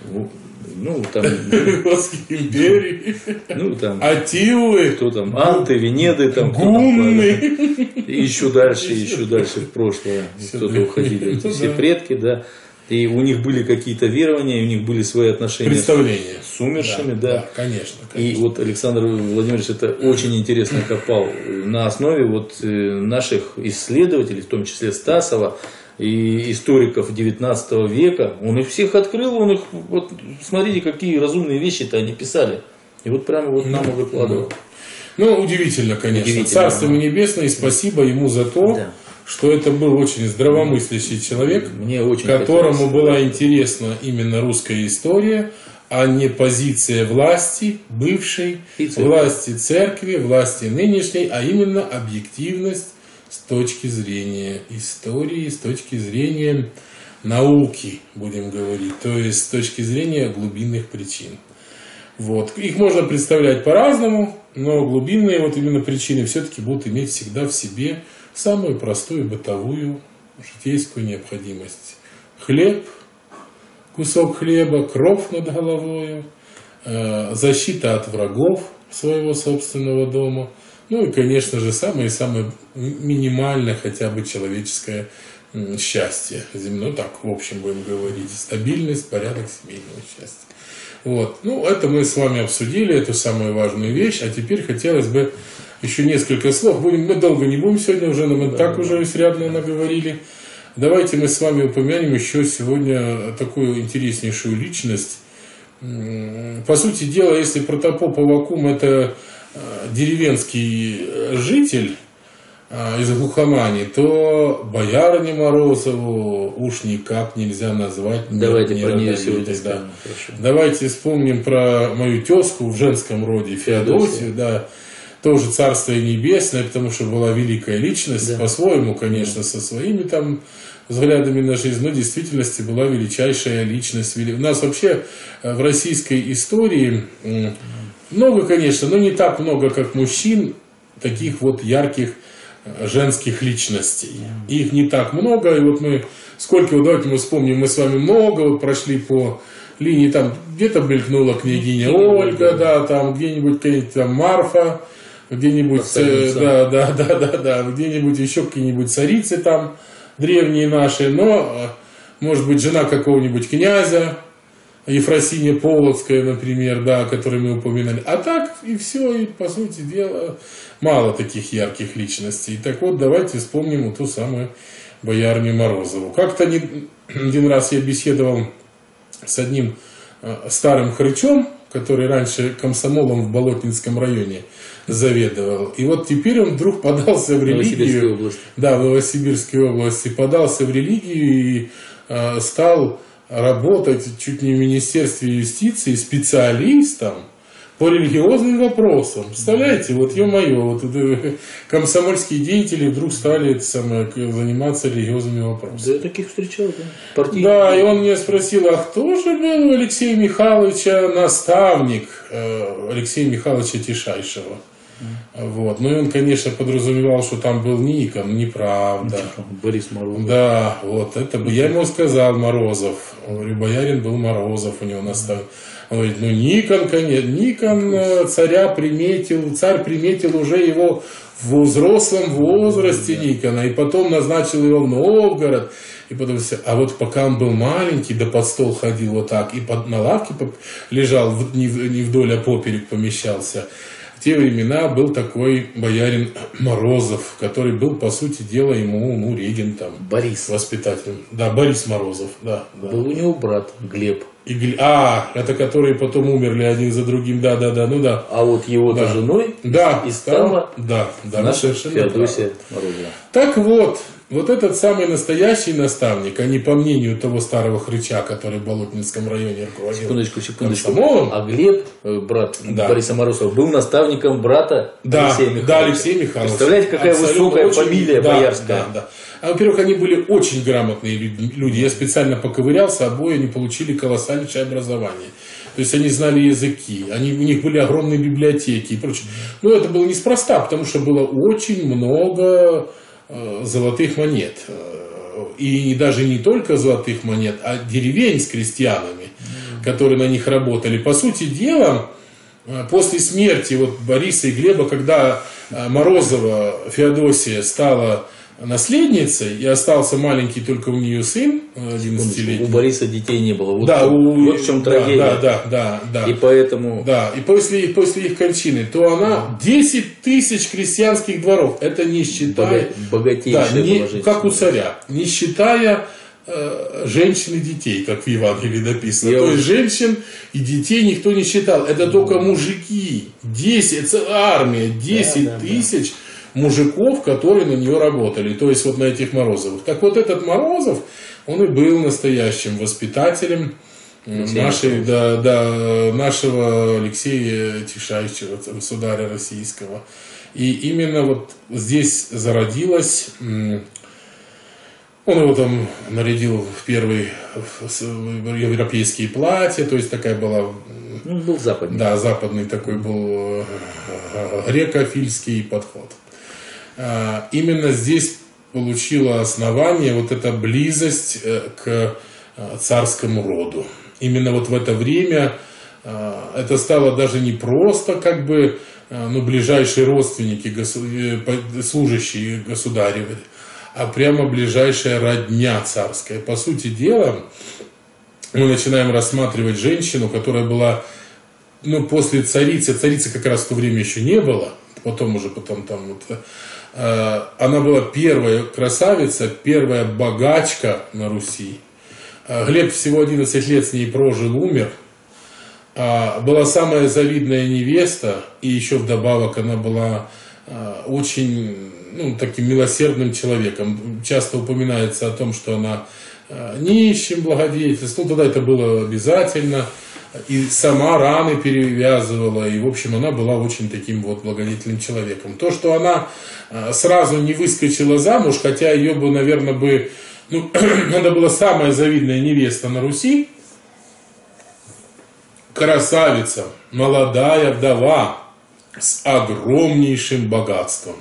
Ну, там... Русские империи. Ну, там... Атилы. Кто там? Анты, Венеды, там... Гунны. И еще дальше в прошлое. Кто-то уходили. Эти все предки, да. И у них были какие-то верования, у них были свои отношения с умершими, да. Конечно. И вот Александр Владимирович это очень интересно копал на основе вот наших исследователей, в том числе Стасова, и историков 19 века. Он их всех открыл, он их, вот смотрите, какие разумные вещи-то они писали. И вот прямо вот нам и выкладывал. Ну, удивительно, конечно. Царство небесное, и спасибо ему за то, что это был очень здравомыслящий человек, которому была интересна именно русская история, а не позиция власти, бывшей, власти церкви, власти нынешней, а именно объективность с точки зрения истории, с точки зрения науки, будем говорить, то есть с точки зрения глубинных причин. Вот. Их можно представлять по-разному, но глубинные вот именно причины все-таки будут иметь всегда в себе самую простую бытовую житейскую необходимость. Хлеб, кусок хлеба, кров над головой, защита от врагов своего собственного дома, ну и, конечно же, самое-самое минимальное хотя бы человеческое счастье земное, ну так, в общем, будем говорить, стабильность, порядок семейного счастья. Вот. Ну, это мы с вами обсудили, эту самую важную вещь, а теперь хотелось бы еще несколько слов. Мы долго не будем сегодня, уже нам и так уже изрядно наговорили. Давайте мы с вами упомянем еще сегодня такую интереснейшую личность. По сути дела, если протопоп Аввакум — это деревенский житель из глухомани, то боярыню Морозову уж никак нельзя назвать. Давайте про нее сегодня скажем. Давайте вспомним про мою тезку в женском роде, Феодосию, да, тоже Царствие Небесное, потому что была великая личность, да. По-своему, конечно, со своими там взглядами на жизнь, но в действительности была величайшая личность. У нас вообще в российской истории много, конечно, но не так много, как мужчин, таких вот ярких женских личностей. Их не так много, и вот мы, сколько, вот давайте мы вспомним, мы с вами много вот прошли по линии, там где-то мелькнула княгиня Ольга, да, там где-нибудь какая-нибудь там Марфа, где-нибудь, да, где-нибудь еще какие-нибудь царицы там, древние наши, но, может быть, жена какого-нибудь князя, Ефросинья Полоцкая, например, да, о которой мы упоминали. А так и все, и по сути дела мало таких ярких личностей. Так вот, давайте вспомним ту самую боярыню Морозову. Как-то один раз я беседовал с одним старым хрычом, который раньше комсомолом в Болотнинском районе заведовал. И вот теперь он вдруг подался в религию. Да, в Новосибирской области. Подался в религию и стал работать чуть не в Министерстве юстиции специалистом по религиозным вопросам. Представляете, вот ё-моё, вот комсомольские деятели вдруг стали заниматься религиозными вопросами. Да, я таких встречал, да. Партийные. Да, и он меня спросил, а кто же был у Алексея Михайловича наставник Алексея Михайловича Тишайшего? Вот. Ну и он, конечно, подразумевал, что там был Никон, неправда. Борис Морозов. Да, вот это бы я ему сказал, Морозов. Говорю, боярин был Морозов, у него наставник. Он говорит, ну Никон, конечно, Никон царь приметил уже его в взрослом возрасте Никона, и потом назначил его в Новгород. И потом все. А вот пока он был маленький, да под стол ходил вот так, и на лавке лежал, не вдоль, а поперек помещался. В те времена был такой боярин Морозов, который был, по сути дела, ему регентом. Борис. Воспитателем. Да, Борис Морозов. Да. Был у него брат Глеб. Это которые потом умерли один за другим. Да. Ну да. А вот его-то женой и стала наша Феодосия Морозова. Так вот этот самый настоящий наставник, а не по мнению того старого хрыча, который в Болотнинском районе руководил. Секундочку. А Глеб, брат Бориса Морозова, был наставником брата Алексея Михайловича. Да, Алексей Михайлович. Представляете, какая высокая фамилия боярская. Да. А, во-первых, они были очень грамотные люди. Я специально поковырялся, обои они получили колоссальнейшее образование. То есть они знали языки, у них были огромные библиотеки и прочее. Но это было неспроста, потому что было очень много золотых монет. И даже не только золотых монет, а деревень с крестьянами, которые на них работали. По сути дела, после смерти Бориса и Глеба, когда Морозова Феодосия стала наследницей, и остался маленький только у нее сын, 11-летний. У Бориса детей не было. Вот в чем трагедия. Да. И поэтому... Да, и после их кончины, то она 10 тысяч крестьянских дворов, это не считая... Богатейшая была женщина. Как у царя, не считая женщин и детей, как в Евангелии написано. То есть женщин и детей никто не считал. Это только мужики. 10, целая армия, 10 тысяч мужиков, которые на нее работали, то есть на этих Морозовых. Так вот этот Морозов, он и был настоящим воспитателем нашего Алексея Тишайшего, государя российского. И именно здесь зародилась, он его там нарядил в первые европейские платья, то есть такая была... Он был западный. Да, западный такой был греко-фильский подход. именно здесь получила основание вот эта близость к царскому роду. Именно вот в это время это стало даже не просто как бы ближайшие родственники, служащие государевы, а прямо ближайшая родня царская. По сути дела, мы начинаем рассматривать женщину, которая была, после царицы как раз в то время еще не было, потом она была первая красавица, первая богачка на Руси. Глеб всего 11 лет с ней прожил, умер. Была самая завидная невеста, и еще вдобавок она была очень таким милосердным человеком. Часто упоминается о том, что она нищим благодетельствовала, тогда это было обязательно, и сама раны перевязывала, и в общем она была очень таким благодетельным человеком. То, что она сразу не выскочила замуж, хотя ее бы, наверное, она была самая завидная невеста на Руси, красавица, молодая вдова, с огромнейшим богатством.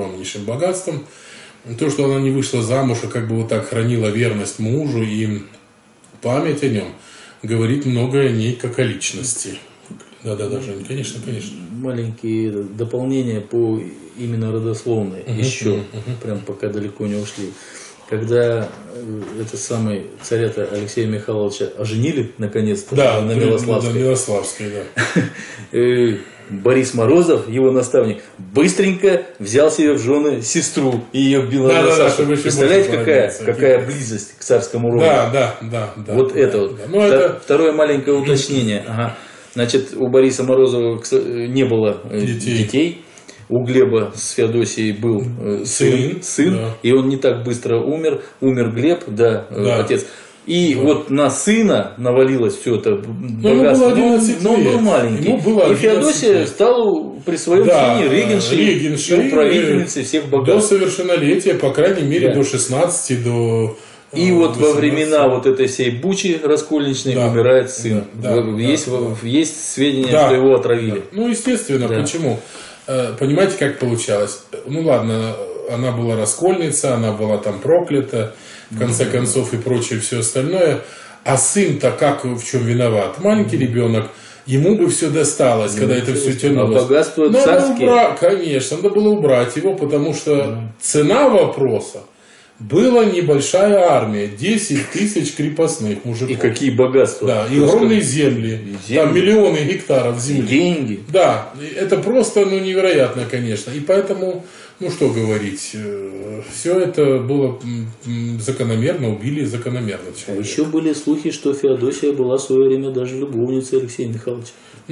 То, что она не вышла замуж, а как бы так хранила верность мужу и память о нем, говорит многое о ней как о личности. Да, Жень, конечно. Маленькие дополнения по именно родословной еще, прям пока далеко не ушли. Когда этот самый царя-то Алексея Михайловича оженили, наконец-то, на Милославской. Да, Милославской, да. Борис Морозов, его наставник, быстренько взял себе в жены сестру и ее била на Сашу. Представляете, какая близость к царскому роду? Да. Вот это вот. Второе маленькое уточнение. Значит, у Бориса Морозова не было детей. У Глеба с Феодосией был сын, да. И он не так быстро умер. Умер Глеб, отец. И вот на сына навалилось все это богатство, но он был маленький. И Феодосия стала при своем сыне регеншей, управительницей всех богатств. До совершеннолетия, по крайней мере, до 16, до... И вот во времена вот этой всей бучи раскольничной умирает сын. Есть сведения, что его отравили. Естественно, почему? Понимаете, как получалось? Ладно, она была раскольница, она была там проклята, в конце концов, и прочее, все остальное. А сын-то как в чем виноват? Маленький ребенок, ему бы все досталось, когда это все тянулось. А богатство царские. Конечно, надо было убрать его, потому что цена вопроса была небольшая армия, 10 тысяч крепостных мужиков. И какие богатства. Да, и огромные земли. Там миллионы гектаров земли. Деньги. Да, это просто невероятно, конечно. И поэтому, что говорить, все это было закономерно, убили закономерно человека. Еще были слухи, что Феодосия была в свое время даже любовницей Алексея Михайловича.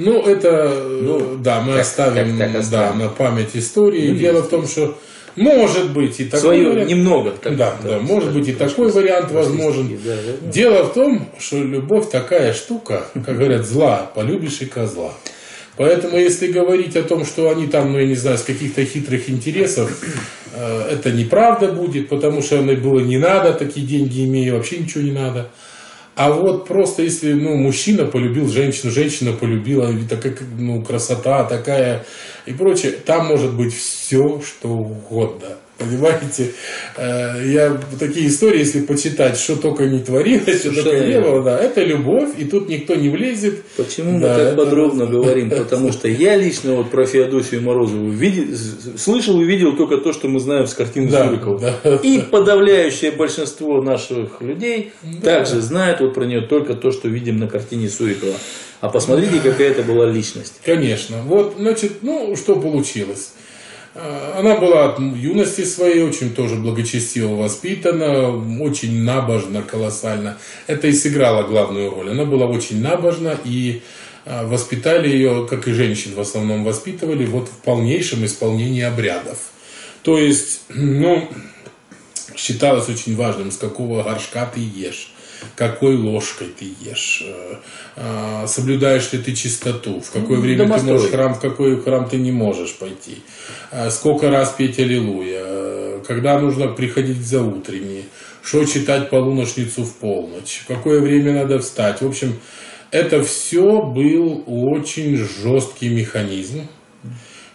Мы оставим на память истории. Дело в том, что может быть и такой вариант. Немного. Может быть и такой вариант возможен. Дело в том, что любовь такая штука, как говорят, зла, полюбишь и козла. Поэтому, если говорить о том, что они там, с каких-то хитрых интересов, это неправда будет, потому что оно было не надо, такие деньги имея, вообще ничего не надо. А вот просто если мужчина полюбил женщину, женщина полюбила, такая красота такая и прочее, там может быть все, что угодно. Понимаете, я такие истории, если почитать, что только не творилось, что только не было, это любовь, и тут никто не влезет. Почему мы так подробно говорим? Потому что я лично про Феодосию Морозову слышал и видел только то, что мы знаем с картины Сурикова. И подавляющее большинство наших людей также знает про нее только то, что видим на картине Сурикова. А посмотрите, какая это была личность. Конечно. Что получилось? Она была от юности своей очень тоже благочестиво воспитана, очень набожна, колоссально. Это и сыграло главную роль. Она была очень набожна, и воспитали ее, как и женщин в основном воспитывали, в полнейшем исполнении обрядов. То есть, считалось очень важным, с какого горшка ты ешь, какой ложкой ты ешь, соблюдаешь ли ты чистоту, в какое время ты можешь в храм, в какой храм ты не можешь пойти, сколько раз петь аллилуйя, когда нужно приходить в заутренние, что читать полуношницу в полночь, в какое время надо встать. В общем, это все был очень жесткий механизм,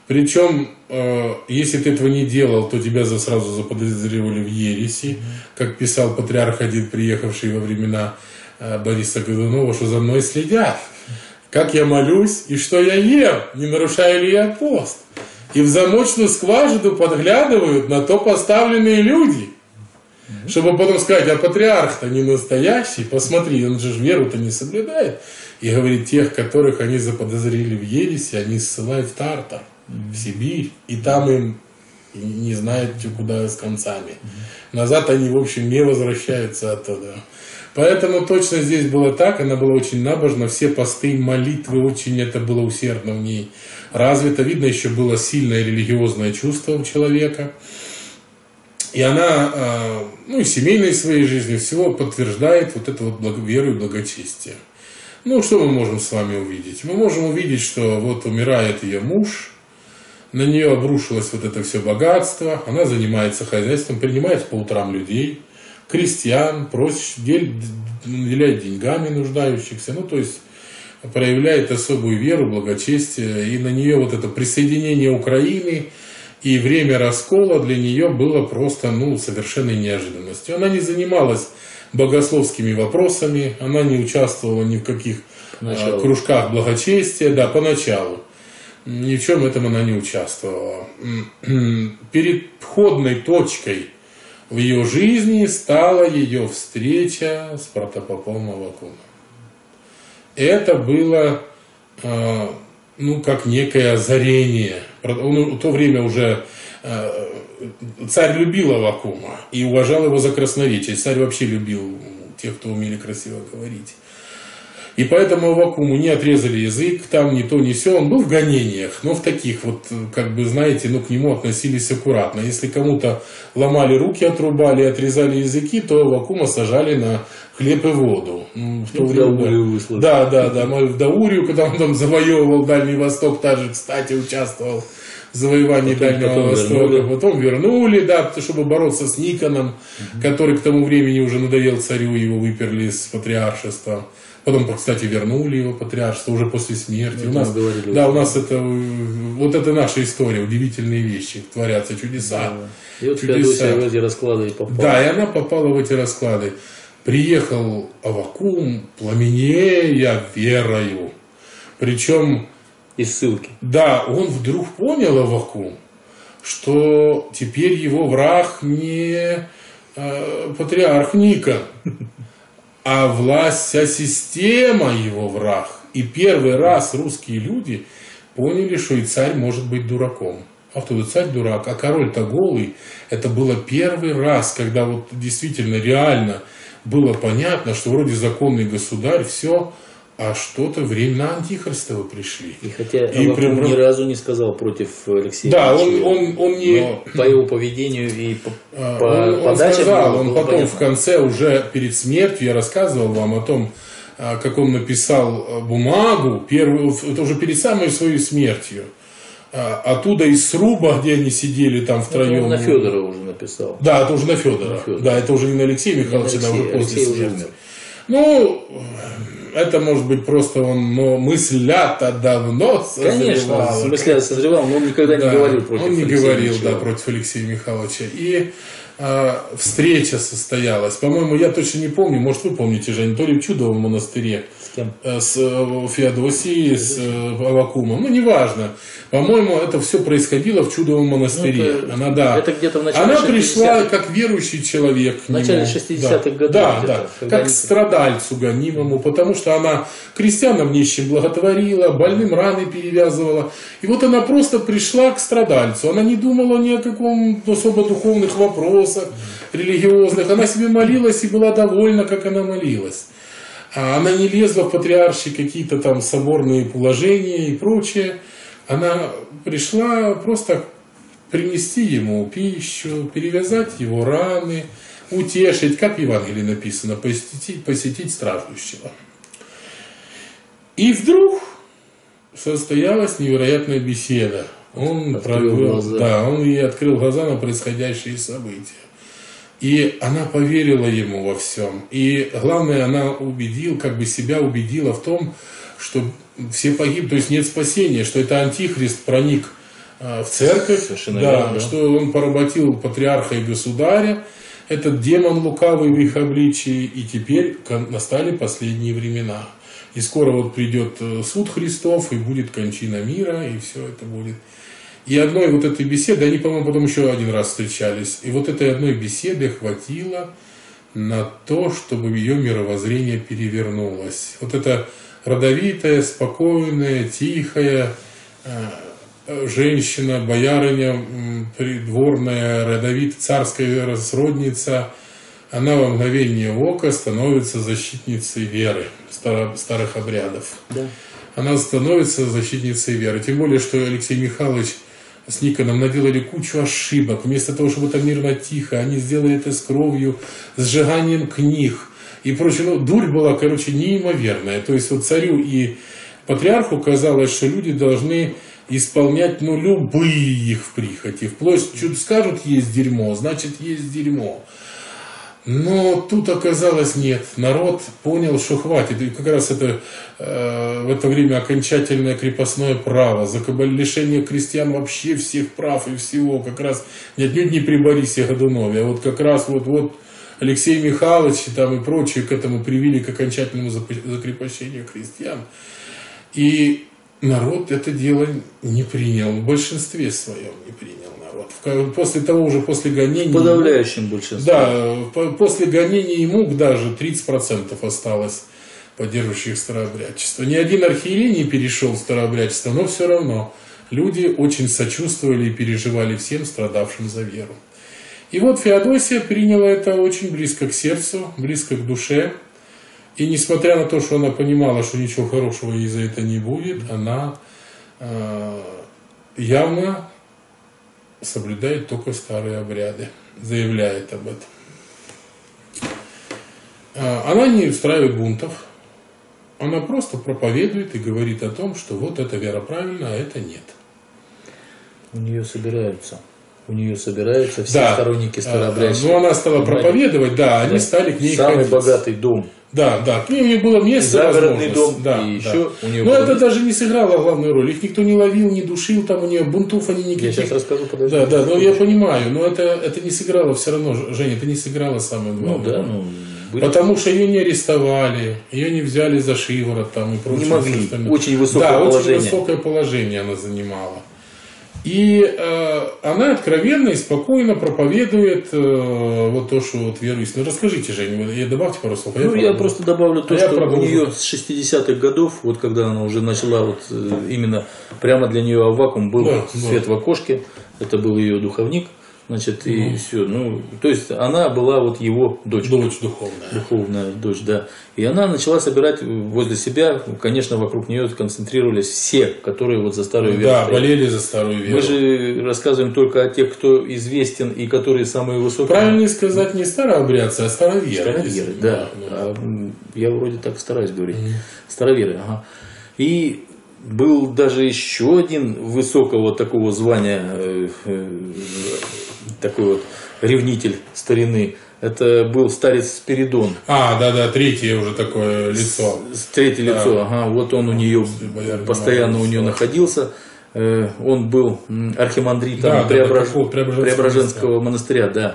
Причем, если ты этого не делал, то тебя сразу заподозревали в ереси, как писал патриарх один, приехавший во времена Бориса Годунова, что за мной следят, как я молюсь и что я ем, не нарушаю ли я пост. И в замочную скважину подглядывают на то поставленные люди, чтобы потом сказать, а патриарх-то не настоящий, посмотри, он же веру-то не соблюдает. И говорит, тех, которых они заподозрили в ересе, они ссылают в Тартар, в Сибирь, и там им не знают, куда с концами. Назад они, в общем, не возвращаются оттуда. Поэтому точно здесь было так, она была очень набожна, все посты, молитвы, очень это было усердно в ней развито. Видно, еще было сильное религиозное чувство у человека. И она, ну, и семейной своей жизни всего подтверждает вот это вот веру и благочестие. Ну, что мы можем с вами увидеть? Мы можем увидеть, что вот умирает ее муж, на нее обрушилось вот это все богатство, она занимается хозяйством, принимает по утрам людей, крестьян, просит, наделяет деньгами нуждающихся, ну, то есть проявляет особую веру, благочестие, и на нее вот это присоединение Украины и время раскола для нее было просто, ну, совершенной неожиданностью. Она не занималась богословскими вопросами, она не участвовала ни в каких кружках благочестия, да, поначалу. Ни в чем этом она не участвовала. Переходной точкой в ее жизни стала ее встреча с протопопом Аввакумом. Это было, ну, как некое озарение. Он в то время уже царь любил Аввакума и уважал его за красноречие. Царь вообще любил тех, кто умели красиво говорить. И поэтому Аввакуму не отрезали язык, там ни то, ни сё. Он был в гонениях, но в таких вот, как бы, знаете, ну, к нему относились аккуратно. Если кому-то ломали руки, отрубали, отрезали языки, то Аввакума сажали на хлеб и воду. Ну, в то время, да, в Даурию, когда он там завоевывал Дальний Восток, также, кстати, участвовал в завоевании Дальнего Востока. Потом вернули, да, чтобы бороться с Никоном, который к тому времени уже надоел царю, его выперли из патриаршества. Потом, кстати, вернули его патриаршество уже после смерти. У нас, да, у нас это, вот это наша история, удивительные вещи, творятся чудеса. Да. И вот Феодосия в эти расклады и попала. Да, и она попала в эти расклады. Приехал Аввакум, пламенея верою. Причем... Из ссылки. Да, он вдруг понял, Аввакум, что теперь его враг не патриарх Никон, а власть, вся система его враг. И первый раз русские люди поняли, что и царь может быть дураком. А кто-то царь дурак, а король-то голый. Это было первый раз, когда вот действительно реально было понятно, что вроде законный государь, все, а что-то времена Антихристова пришли. И хотя Аввакум ни разу не сказал против Алексея. Да, он не... Но по его поведению и по он подаче... сказал, он потом в конце, уже перед смертью, я рассказывал вам о том, как он написал бумагу, первую, это уже перед самой своей смертью. Оттуда из сруба, где они сидели там втроем. Это на Федора уже написал. Да, это уже на Федора. Да, это уже не на Алексея Михайловича, да, уже после смерти. Ну, это может быть просто он, но мысля-то давно созревала. Конечно, мысля созревала, но он никогда не говорил против Алексея. Он не Алексея говорил, Михайловича. да, против Алексея Михайловича. И встреча состоялась. По-моему, я точно не помню, может вы помните, Жень, то ли в Чудовом монастыре. С кем? С Феодосией, с Аввакумом. Ну, неважно. По-моему, это все происходило в Чудовом монастыре. Ну, она, да. Это где-то в начале Она 60-х. пришла как верующий человек. В начале 60-х годов. Да, да. Как к страдальцу гонимому, потому что она крестьянам нищим благотворила, больным раны перевязывала. И вот она просто пришла к страдальцу. Она не думала ни о каком особо духовных вопросах, религиозных. Она себе молилась и была довольна, как она молилась. Она не лезла в патриаршие какие-то там соборные положения и прочее. Она пришла просто принести ему пищу, перевязать его раны, утешить, как в Евангелии написано, посетить страждущего. И вдруг состоялась невероятная беседа. Он ей открыл глаза на происходящие события. И она поверила ему во всем. И главное, она себя убедила в том, что все погибли, то есть нет спасения, что это Антихрист проник в церковь, да, что он поработил патриарха и государя, этот демон лукавый в их обличии, и теперь настали последние времена. И скоро вот придет суд Христов, и будет кончина мира, и все это будет. И одной вот этой беседы, они, по-моему, потом еще один раз встречались, и вот этой одной беседы хватило на то, чтобы ее мировоззрение перевернулось. Вот эта родовитая, спокойная, тихая женщина, боярыня, придворная, родовитая, царская расродница, она во мгновение ока становится защитницей веры, старых обрядов. Да. Она становится защитницей веры. Тем более, что Алексей Михайлович с Никоном наделали кучу ошибок. Вместо того, чтобы это мирно, тихо, они сделали это с кровью, сжиганием книг и прочее. Ну, дурь была, короче, неимоверная. То есть, вот царю и патриарху казалось, что люди должны исполнять, ну, любые их прихоти. Вплоть, что скажут, есть дерьмо, значит, есть дерьмо. Но тут оказалось нет. Народ понял, что хватит. И как раз это в это время окончательное крепостное право, лишение крестьян вообще всех прав и всего. Как раз отнюдь не при Борисе Годунове, а вот как раз вот Алексей Михайлович там и прочие к этому привели, к окончательному закрепощению крестьян. И народ это дело не принял, в большинстве своем не принял народ. После того, уже после гонений... В подавляющем большинстве. Да, после гонений и мук даже 30% осталось поддерживающих старообрядчество. Ни один архиерей не перешел в старообрядчество, но все равно люди очень сочувствовали и переживали всем страдавшим за веру. И вот Феодосия приняла это очень близко к сердцу, близко к душе. И несмотря на то, что она понимала, что ничего хорошего ей за это не будет, она явно соблюдает только старые обряды, заявляет об этом. Она не устраивает бунтов, она просто проповедует и говорит о том, что вот эта вера правильная, а это нет. У нее собираются все сторонники старообрядчества. Ну, она стала проповедовать, да, они стали к ней самый ходить. богатый дом. Да, к ней у нее было место, загородный возможность. дом, и еще у нее. Но это даже не сыграло главную роль. Их никто не ловил, не душил, там у нее бунтов они никаких. Я сейчас расскажу, подожди. Да, но я понимаю, но это не сыграло все равно, Женя, это не сыграло самое главное. Ну да, потому что ее не арестовали, ее не взяли за шиворот там и прочее. Не могли. Очень высокое положение. Очень высокое положение она занимала. И она откровенно и спокойно проповедует вот то, что вот веру истину. Расскажите, Женя, добавьте пару слов. Я просто добавлю то, что у нее с 60-х годов, вот когда она уже начала, вот именно прямо для нее Аввакум был свет в окошке, это был ее духовник. Значит, и все. Ну, то есть она была вот его дочь. Дочь духовная. Духовная дочь, да. И она начала собирать возле себя, конечно, вокруг нее концентрировались все, которые вот за старую веру. Да, болели за старую веру. Мы же рассказываем только о тех, кто известен и которые самые высокие. Правильно сказать не старообрядцы, а староверы. Староверы, да. Я вроде так стараюсь говорить. Староверы, ага. И был даже еще один высокого такого звания, такой вот ревнитель старины. Это был старец Спиридон. Третье уже такое лицо. Третье лицо, ага. Вот он у нее, постоянно у нее находился. Он был архимандритом Преображенского монастыря, да.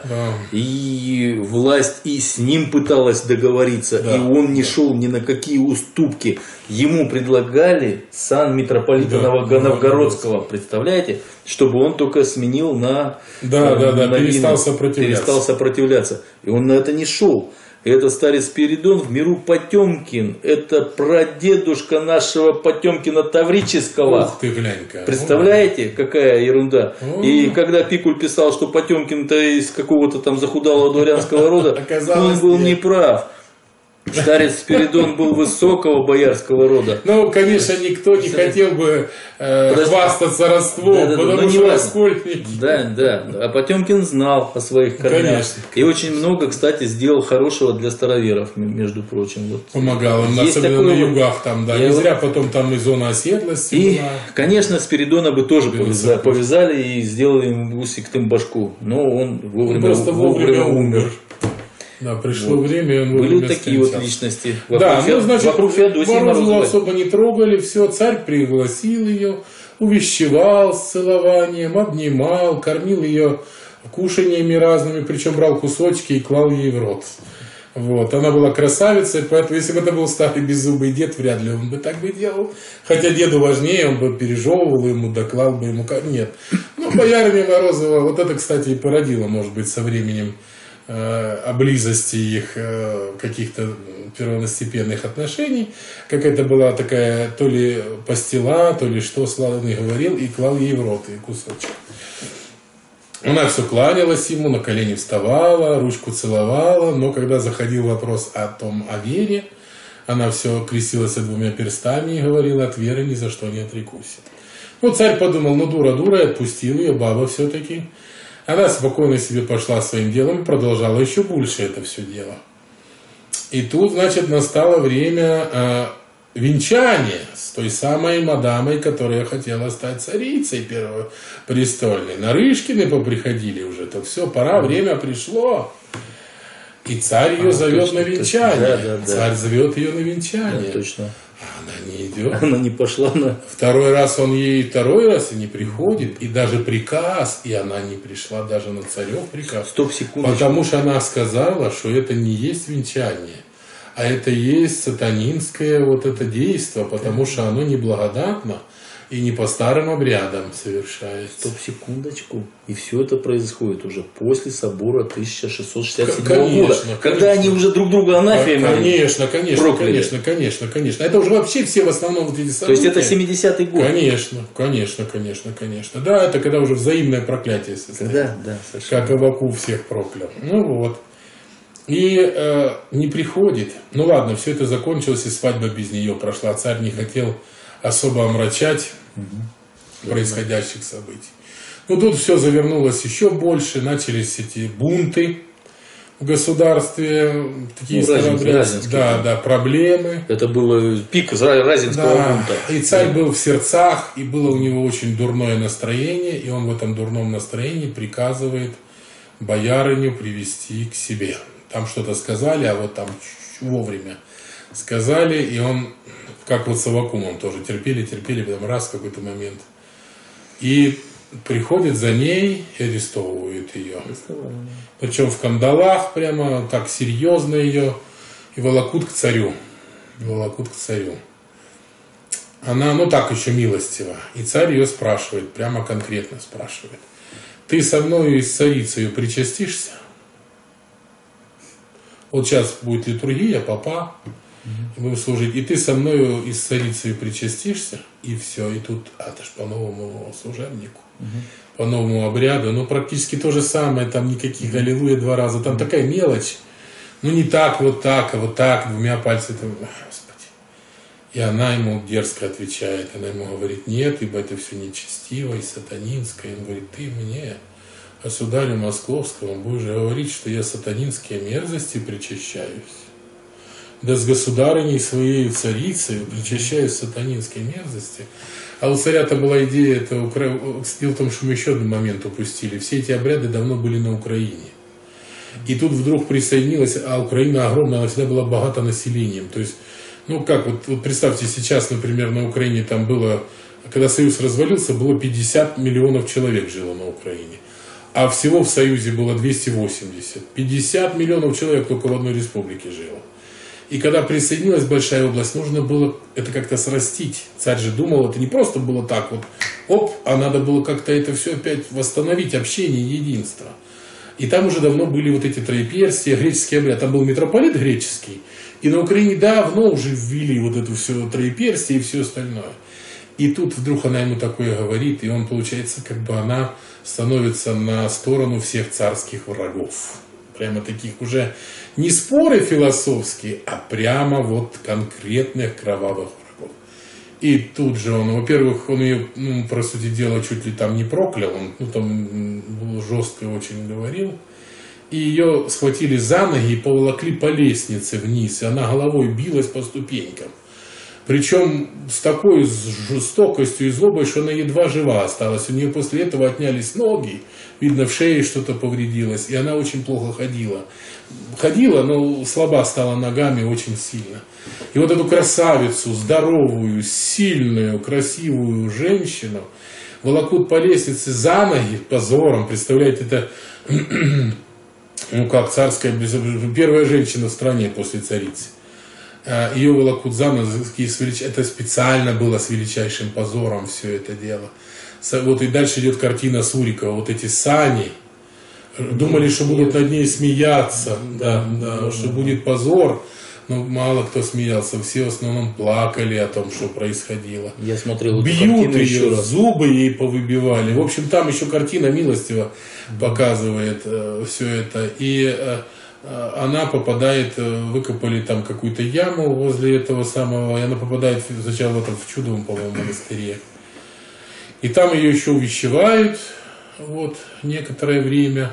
И власть и с ним пыталась договориться, и он не шел ни на какие уступки. Ему предлагали сан митрополита Новгородского, представляете, чтобы он только сменил на перестал сопротивляться. И он на это не шел. Это старец Спиридон в миру Потемкин. Это прадедушка нашего Потемкина Таврического. Ух ты, глянь-ка. Представляете, какая ерунда. И когда Пикуль писал, что Потемкин-то из какого-то там захудалого дворянского рода, он был неправ. Старец Спиридон был высокого боярского рода. Ну, конечно, никто не хотел бы хвастаться родством, потому что раскольники. Да. А Потемкин знал о своих корнях. Конечно. И очень много, кстати, сделал хорошего для староверов, между прочим. Вот. Помогал им, особенно на югах там, да. Не зря потом там и зона оседлости и, была. конечно, Спиридона бы тоже повязали и сделали ему усик тым башку. Но он вовремя умер. Да, пришло время, и он Были вовремя такие вот скончался. личности. Да, ну, значит, вокруг Феодосии Морозову Морозовой. особо не трогали, все, царь пригласил ее, увещевал с целованием, обнимал, кормил ее кушаниями разными, причем брал кусочки и клал ей в рот. Вот. Она была красавицей, поэтому если бы это был старый беззубый дед, вряд ли он бы так бы делал. Хотя деду важнее, он бы пережевывал ему, доклал бы ему. Нет. Ну, боярыня Морозова, вот это, кстати, и породило, может быть, со временем о близости их каких-то первостепенных отношений. Какая-то была такая, то ли пастила, то ли что, славный говорил, и клал ей в рот и кусочек. Она все кланялась ему, на колени вставала, ручку целовала, но когда заходил вопрос о вере, она все крестилась двумя перстами и говорила: от веры ни за что не отрекусь. Ну, царь подумал, ну, дура, и отпустил ее, баба все-таки. Она спокойно себе пошла своим делом и продолжала еще больше это все дело. И тут, значит, настало время венчания с той самой мадамой, которая хотела стать царицей первопрестольной. Нарышкины поприходили уже, так все, пора, время пришло. И царь ее зовет на венчание. Да. Царь зовет ее на венчание. Да, точно. Она не идет. Она не пошла на... Второй раз он ей второй раз и не приходит. И даже приказ, и она не пришла даже на царев приказ. Стоп, секундочку. Потому что она сказала, что это не есть венчание, а это есть сатанинское вот это действие, потому что оно неблагодатно и не по старым обрядам совершается. Стоп, секундочку. И все это происходит уже после собора 1667 Конечно, года. Когда они уже друг друга анафемой прокляли. Конечно. Это уже вообще все в основном вот эти события. То есть это 70-й год. Конечно. Да, это когда уже взаимное проклятие состоит. Да, совершенно. Как Авакув всех проклял. Ну вот. И не приходит. Ну ладно, все это закончилось, и свадьба без нее прошла. Царь не хотел особо омрачать происходящих событий. Но тут все завернулось еще больше, начались эти бунты в государстве, такие Разинские, проблемы. Это был пик Разинского бунта. И царь был в сердцах, и было у него очень дурное настроение, и он в этом дурном настроении приказывает боярыню привести к себе. Там что-то сказали, а вот там вовремя сказали, и он, как вот с Аввакумом тоже, терпели, потом раз в какой-то момент. И приходит за ней и арестовывают ее. Причем в кандалах, прямо так серьезно ее, и волокут к царю. Она, ну так еще милостива. И царь ее спрашивает, прямо конкретно спрашивает: ты со мною и с царицей причастишься? Вот сейчас будет литургия, попа, и будем служить. И ты со мною и с царицей причастишься, и все. И тут, это ж по новому служебнику, по новому обряду. Ну, практически то же самое, там никаких аллилуйя 2 раза. Там такая мелочь. Ну, не так, вот так, а вот так, 2 пальцами. Господи. И она ему дерзко отвечает. Она ему говорит: нет, ибо это все нечестиво и сатанинское. И он говорит: ты мне, государю московскому, будешь говорить, что я сатанинские мерзости причащаюсь? Да с государыней своей царицей причащаюсь сатанинской мерзости. А у царя-то была идея, это дело в том, что мы еще один момент упустили. Все эти обряды давно были на Украине. И тут вдруг присоединилась, а Украина огромная, она всегда была богата населением. То есть, ну как, вот представьте, сейчас, например, на Украине там было, когда Союз развалился, было 50 миллионов человек жило на Украине. А всего в Союзе было 280. 50 миллионов человек только в одной республике жило. И когда присоединилась большая область, нужно было это как-то срастить. Царь же думал, это не просто было так вот, оп, а надо было как-то это все опять восстановить, общение, единство. И там уже давно были вот эти троеперстия, греческий обряд. Там был митрополит греческий, и на Украине давно уже ввели вот это все троеперстие и все остальное. И тут вдруг она ему такое говорит, и он, получается, как бы она становится на сторону всех царских врагов. Прямо таких уже не споры философские, а прямо вот конкретных кровавых врагов. И тут же он, во-первых, он ее, ну, по сути дела, чуть ли там не проклял, он, ну, там жестко очень говорил. И ее схватили за ноги и поволокли по лестнице вниз, и она головой билась по ступенькам. Причем с такой жестокостью и злобой, что она едва жива осталась. У нее после этого отнялись ноги, видно, в шее что-то повредилось, и она очень плохо ходила. Ходила, но слаба стала ногами очень сильно. И вот эту красавицу, здоровую, сильную, красивую женщину волокут по лестнице за ноги позором. Представляете, это ну как царская, первая женщина в стране после царицы. Ее волокут за ноги, это специально было с величайшим позором все это дело. Вот и дальше идет картина Сурикова, вот эти сани. Думали, что будут над ней смеяться, что будет позор. Но мало кто смеялся, все в основном плакали о том, что происходило. Я смотрел эту Бьют картину еще ее, раз. зубы ей повыбивали. В общем, там еще картина милостиво показывает все это. И она попадает, выкопали там какую-то яму возле этого самого, и она попадает сначала в Чудовом, по-моему, монастыре. И там ее еще увещевают вот, некоторое время.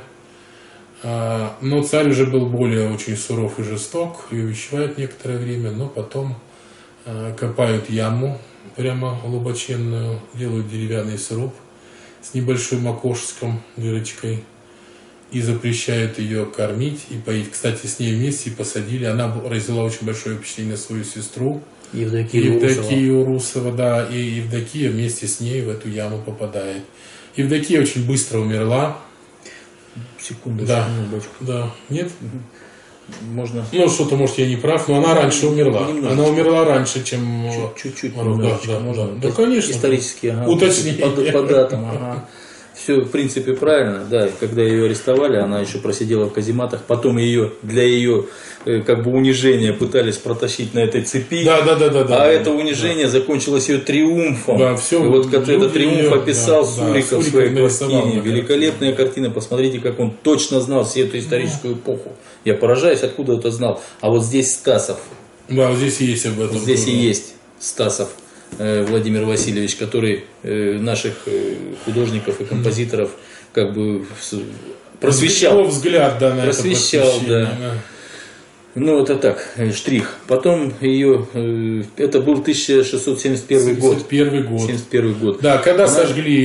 Но царь уже был более очень суров и жесток, и увещевает некоторое время, но потом копают яму прямо глубоченную, делают деревянный сруб с небольшим окошком, дырочкой, и запрещают ее кормить и поить. Кстати, с ней вместе посадили, она произвела очень большое впечатление на свою сестру, Евдокию Урусова, да, и Евдокия вместе с ней в эту яму попадает. Евдокия очень быстро умерла. Секунду, да, бочку. Да, нет? Можно. Ну, что-то, может, я не прав, но она раньше умерла. Немножечко. Она умерла раньше, чем... Чуть-чуть, да, можно. Да, конечно. Исторически, Уточнение. По датам, Все, в принципе, правильно, да. Когда ее арестовали, она еще просидела в казематах. Потом ее, для ее как бы унижения пытались протащить на этой цепи. Да. Это унижение закончилось ее триумфом. Да, все. И вот как этот триумф ее, описал Суриков в своей картине. Да. Великолепная картина. Посмотрите, как он точно знал всю эту историческую эпоху. Я поражаюсь, откуда это знал. А вот здесь Стасов. Да, вот здесь и есть об этом. Здесь и есть Стасов Владимир Васильевич, который наших художников и композиторов как бы просвещал. Его взгляд, да, на просвещал, это да. Ну, это так, штрих. Потом ее, это был 1671 год. 71 год. Да, когда сожгли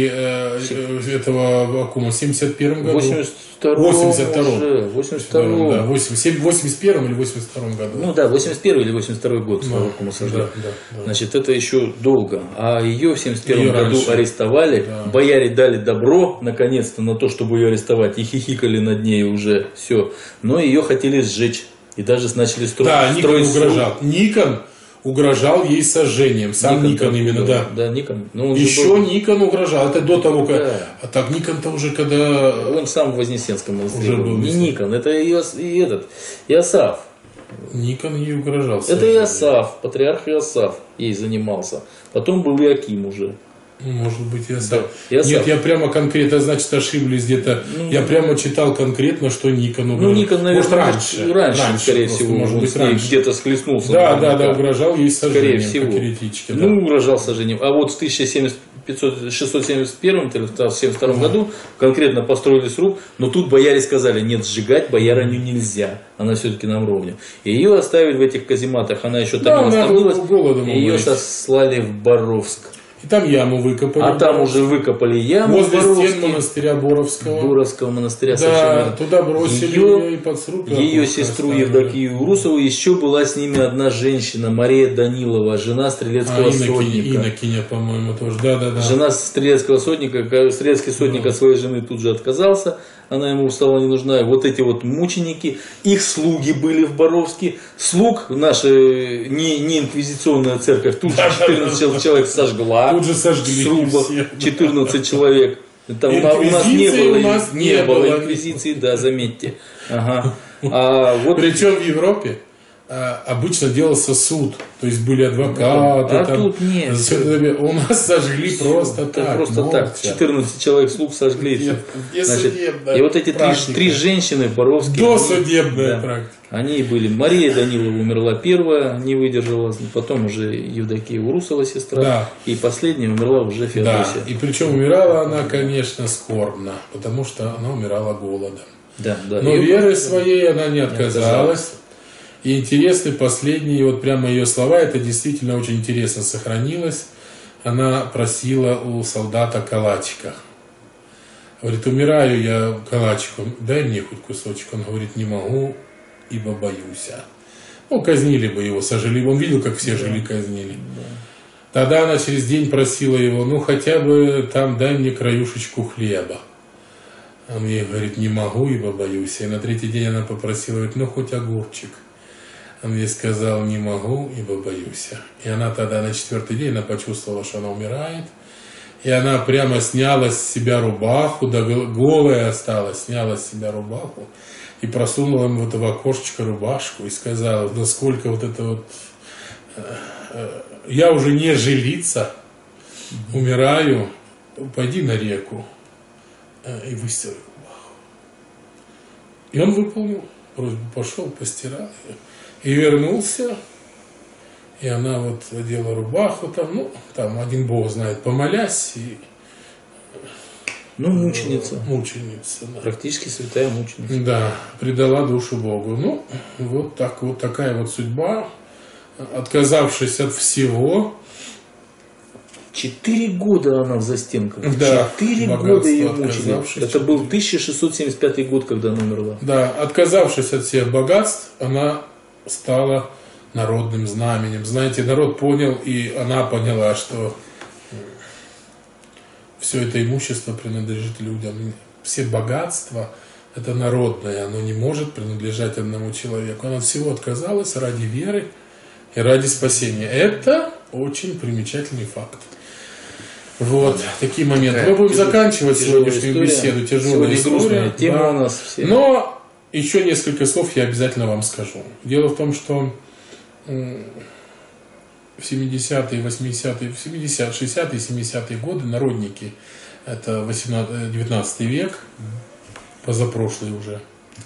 этого Акума? В 71 году? В 82-м. 82-м. Да, 81 или 82 году? Ну да, 81 или 82 год Акума сожгли. Да. Значит, это еще долго. А ее в 71 году раньше арестовали. Да. Бояре дали добро, наконец-то, на то, чтобы ее арестовать. И хихикали над ней уже все. Но ее хотели сжечь. И даже начали строить. Да, Никон угрожал. Никон угрожал ей сожжением. Сам Никон именно, да. Да, Никон. Еще Никон угрожал. Это до того, как... Да. А так Никон-то уже когда... Он сам в Вознесенском монастыре уже был. Не Никон, это Иосаф. Никон ей угрожал. Это Иосаф, патриарх Иосаф ей занимался. Потом был Иаким уже. Может быть, Иосаф. Да. Нет, я прямо конкретно, значит, ошиблись где-то. Я прямо читал конкретно, что Никон угрожал. Ну, Никон, наверное, может, раньше, скорее всего, может быть, где-то схлестнулся. Да, угрожал ей сожжением. Скорее всего. Еретичке, да. Ну, угрожал сожжением. А вот в 1671-72 году конкретно построили сруб, но тут бояре сказали, нет, сжигать боярыню нельзя. Она все-таки нам ровня. И ее оставили в этих казематах, она еще там не остановилась. И ее сослали в Боровск. И там яму выкопали. А там уже выкопали яму. Возле стен монастыря Боровского. Боровского монастыря, да, совершенно. Туда бросили ее и под сруб. Ее сестру Евдокию Урусову. Еще была с ними одна женщина, Мария Данилова, жена стрелецкого сотника. Инокиня, по-моему, тоже. Да. Жена стрелецкого сотника. Стрелецкий сотник от своей жены тут же отказался. Она ему стала не нужна. И вот эти вот мученики, их слуги были в Боровске. Слуг наша не инквизиционная церковь, тут же 14 человек сожгла. Тут же сожгли. Срубах 14 человек. Там у нас не было инквизиции, да, заметьте. Ага. Причем в Европе обычно делался суд, то есть были адвокаты. А там, тут нет. У нас сожгли просто так. Просто так. 14 человек слуг сожгли. Значит, и вот эти три женщины Боровские. Досудебная практика. Они и были. Мария Данилова умерла первая, не выдержала. Потом уже Евдокия Урусова, сестра. Да. И последняя умерла уже Феодосия. Да. И причем умирала она, конечно, скорбно, потому что она умирала голодом. Да. Но веры своей она не отказалась. И интересны последние, вот прямо ее слова, это действительно очень интересно сохранилось. Она просила у солдата калачика. Говорит, умираю я калачиком, дай мне хоть кусочек. Он говорит, не могу, ибо боюсь. Ну, казнили бы его, сожгли. Он видел, как все жили, казнили. Тогда она через день просила его, ну, хотя бы там дай мне краюшечку хлеба. Он ей говорит, не могу, ибо боюсь. И на третий день она попросила, говорит, ну, хоть огурчик. Он ей сказал, не могу, ибо боюсь. И она тогда на четвертый день, она почувствовала, что она умирает. И она прямо сняла с себя рубаху, да голая осталась, сняла с себя рубаху и просунула ему вот в окошечко рубашку и сказала, насколько вот это вот, я уже не жилица, умираю, пойди на реку и выстирай рубаху. И он выполнил просьбу, пошел, постирал ее и вернулся. И она вот одела рубаху, там, ну, там один Бог знает, помолясь. И, ну, мученица. Мученица, да. Практически святая мученица. Да, предала душу Богу. Ну, вот так вот такая вот судьба, отказавшись от всего. 4 года она в застенках. Да, 4 года ее мучили. Это был 1675 год, когда она умерла. Да, отказавшись от всех богатств, она стала народным знаменем. Знаете, народ понял, и она поняла, что все это имущество принадлежит людям. Все богатства – это народное, оно не может принадлежать одному человеку. Она от всего отказалась ради веры и ради спасения. Это очень примечательный факт. Вот, такие моменты. Мы будем заканчивать сегодняшнюю беседу. Тяжелая история. Тема да. у нас все. Но еще несколько слов я обязательно вам скажу. Дело в том, что в 70-е, 80-е, 60-е, 70-е годы народники, это 19 век, позапрошлый уже,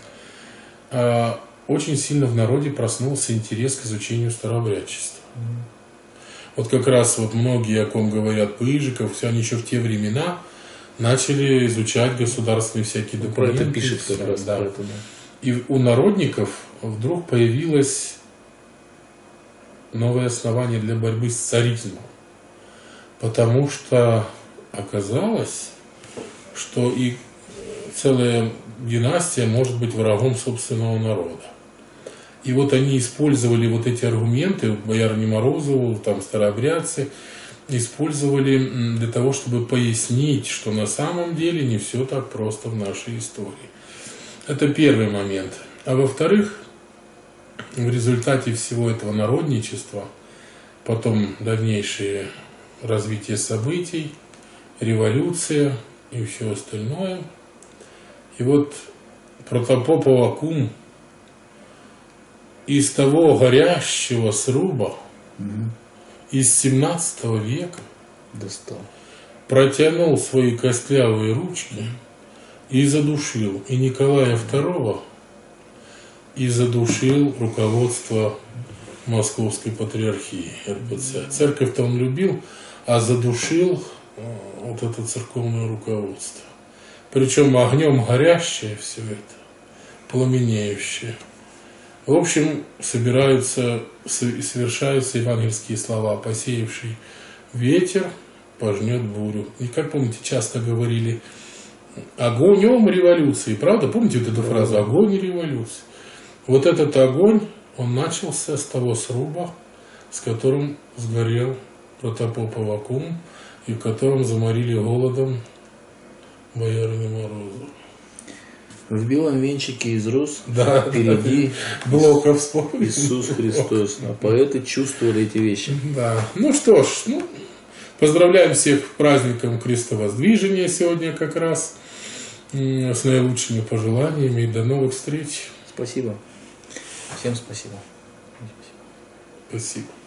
очень сильно в народе проснулся интерес к изучению старообрядчества. Вот как раз вот многие, о ком говорят Пыжиков, все они еще в те времена начали изучать государственные всякие документы. Про это пишет как раз. Да. Про это, да. И у народников вдруг появилось новое основание для борьбы с царизмом. Потому что оказалось, что и целая династия может быть врагом собственного народа. И вот они использовали вот эти аргументы, боярыня Морозову, там старообрядцы, использовали для того, чтобы пояснить, что на самом деле не все так просто в нашей истории. Это первый момент. А во-вторых, в результате всего этого народничества, потом дальнейшее развитие событий, революция и все остальное. И вот Протопопов Акум из того горящего сруба из 17 века достал, протянул свои костлявые ручки и задушил и Николая II, и задушил руководство Московской патриархии РПЦ. Церковь-то он любил, а задушил вот это церковное руководство. Причем огнем горящее все это, пламенеющее. В общем, совершаются евангельские слова: посеявший ветер пожнет бурю. И как помните, часто говорили огонем революции. Правда? Помните вот эту фразу? Огонь и революция. Вот этот огонь, он начался с того сруба, с которым сгорел Протопопов Акум, и в котором заморили голодом боярыню Морозову. В белом венчике из роз Да, впереди Блока вспомнил. Иисус Христос. А поэты чувствовали эти вещи. Да. Ну что ж, поздравляем всех с праздником Крестовоздвижения сегодня как раз. С наилучшими пожеланиями и до новых встреч. Спасибо. Всем спасибо. Спасибо.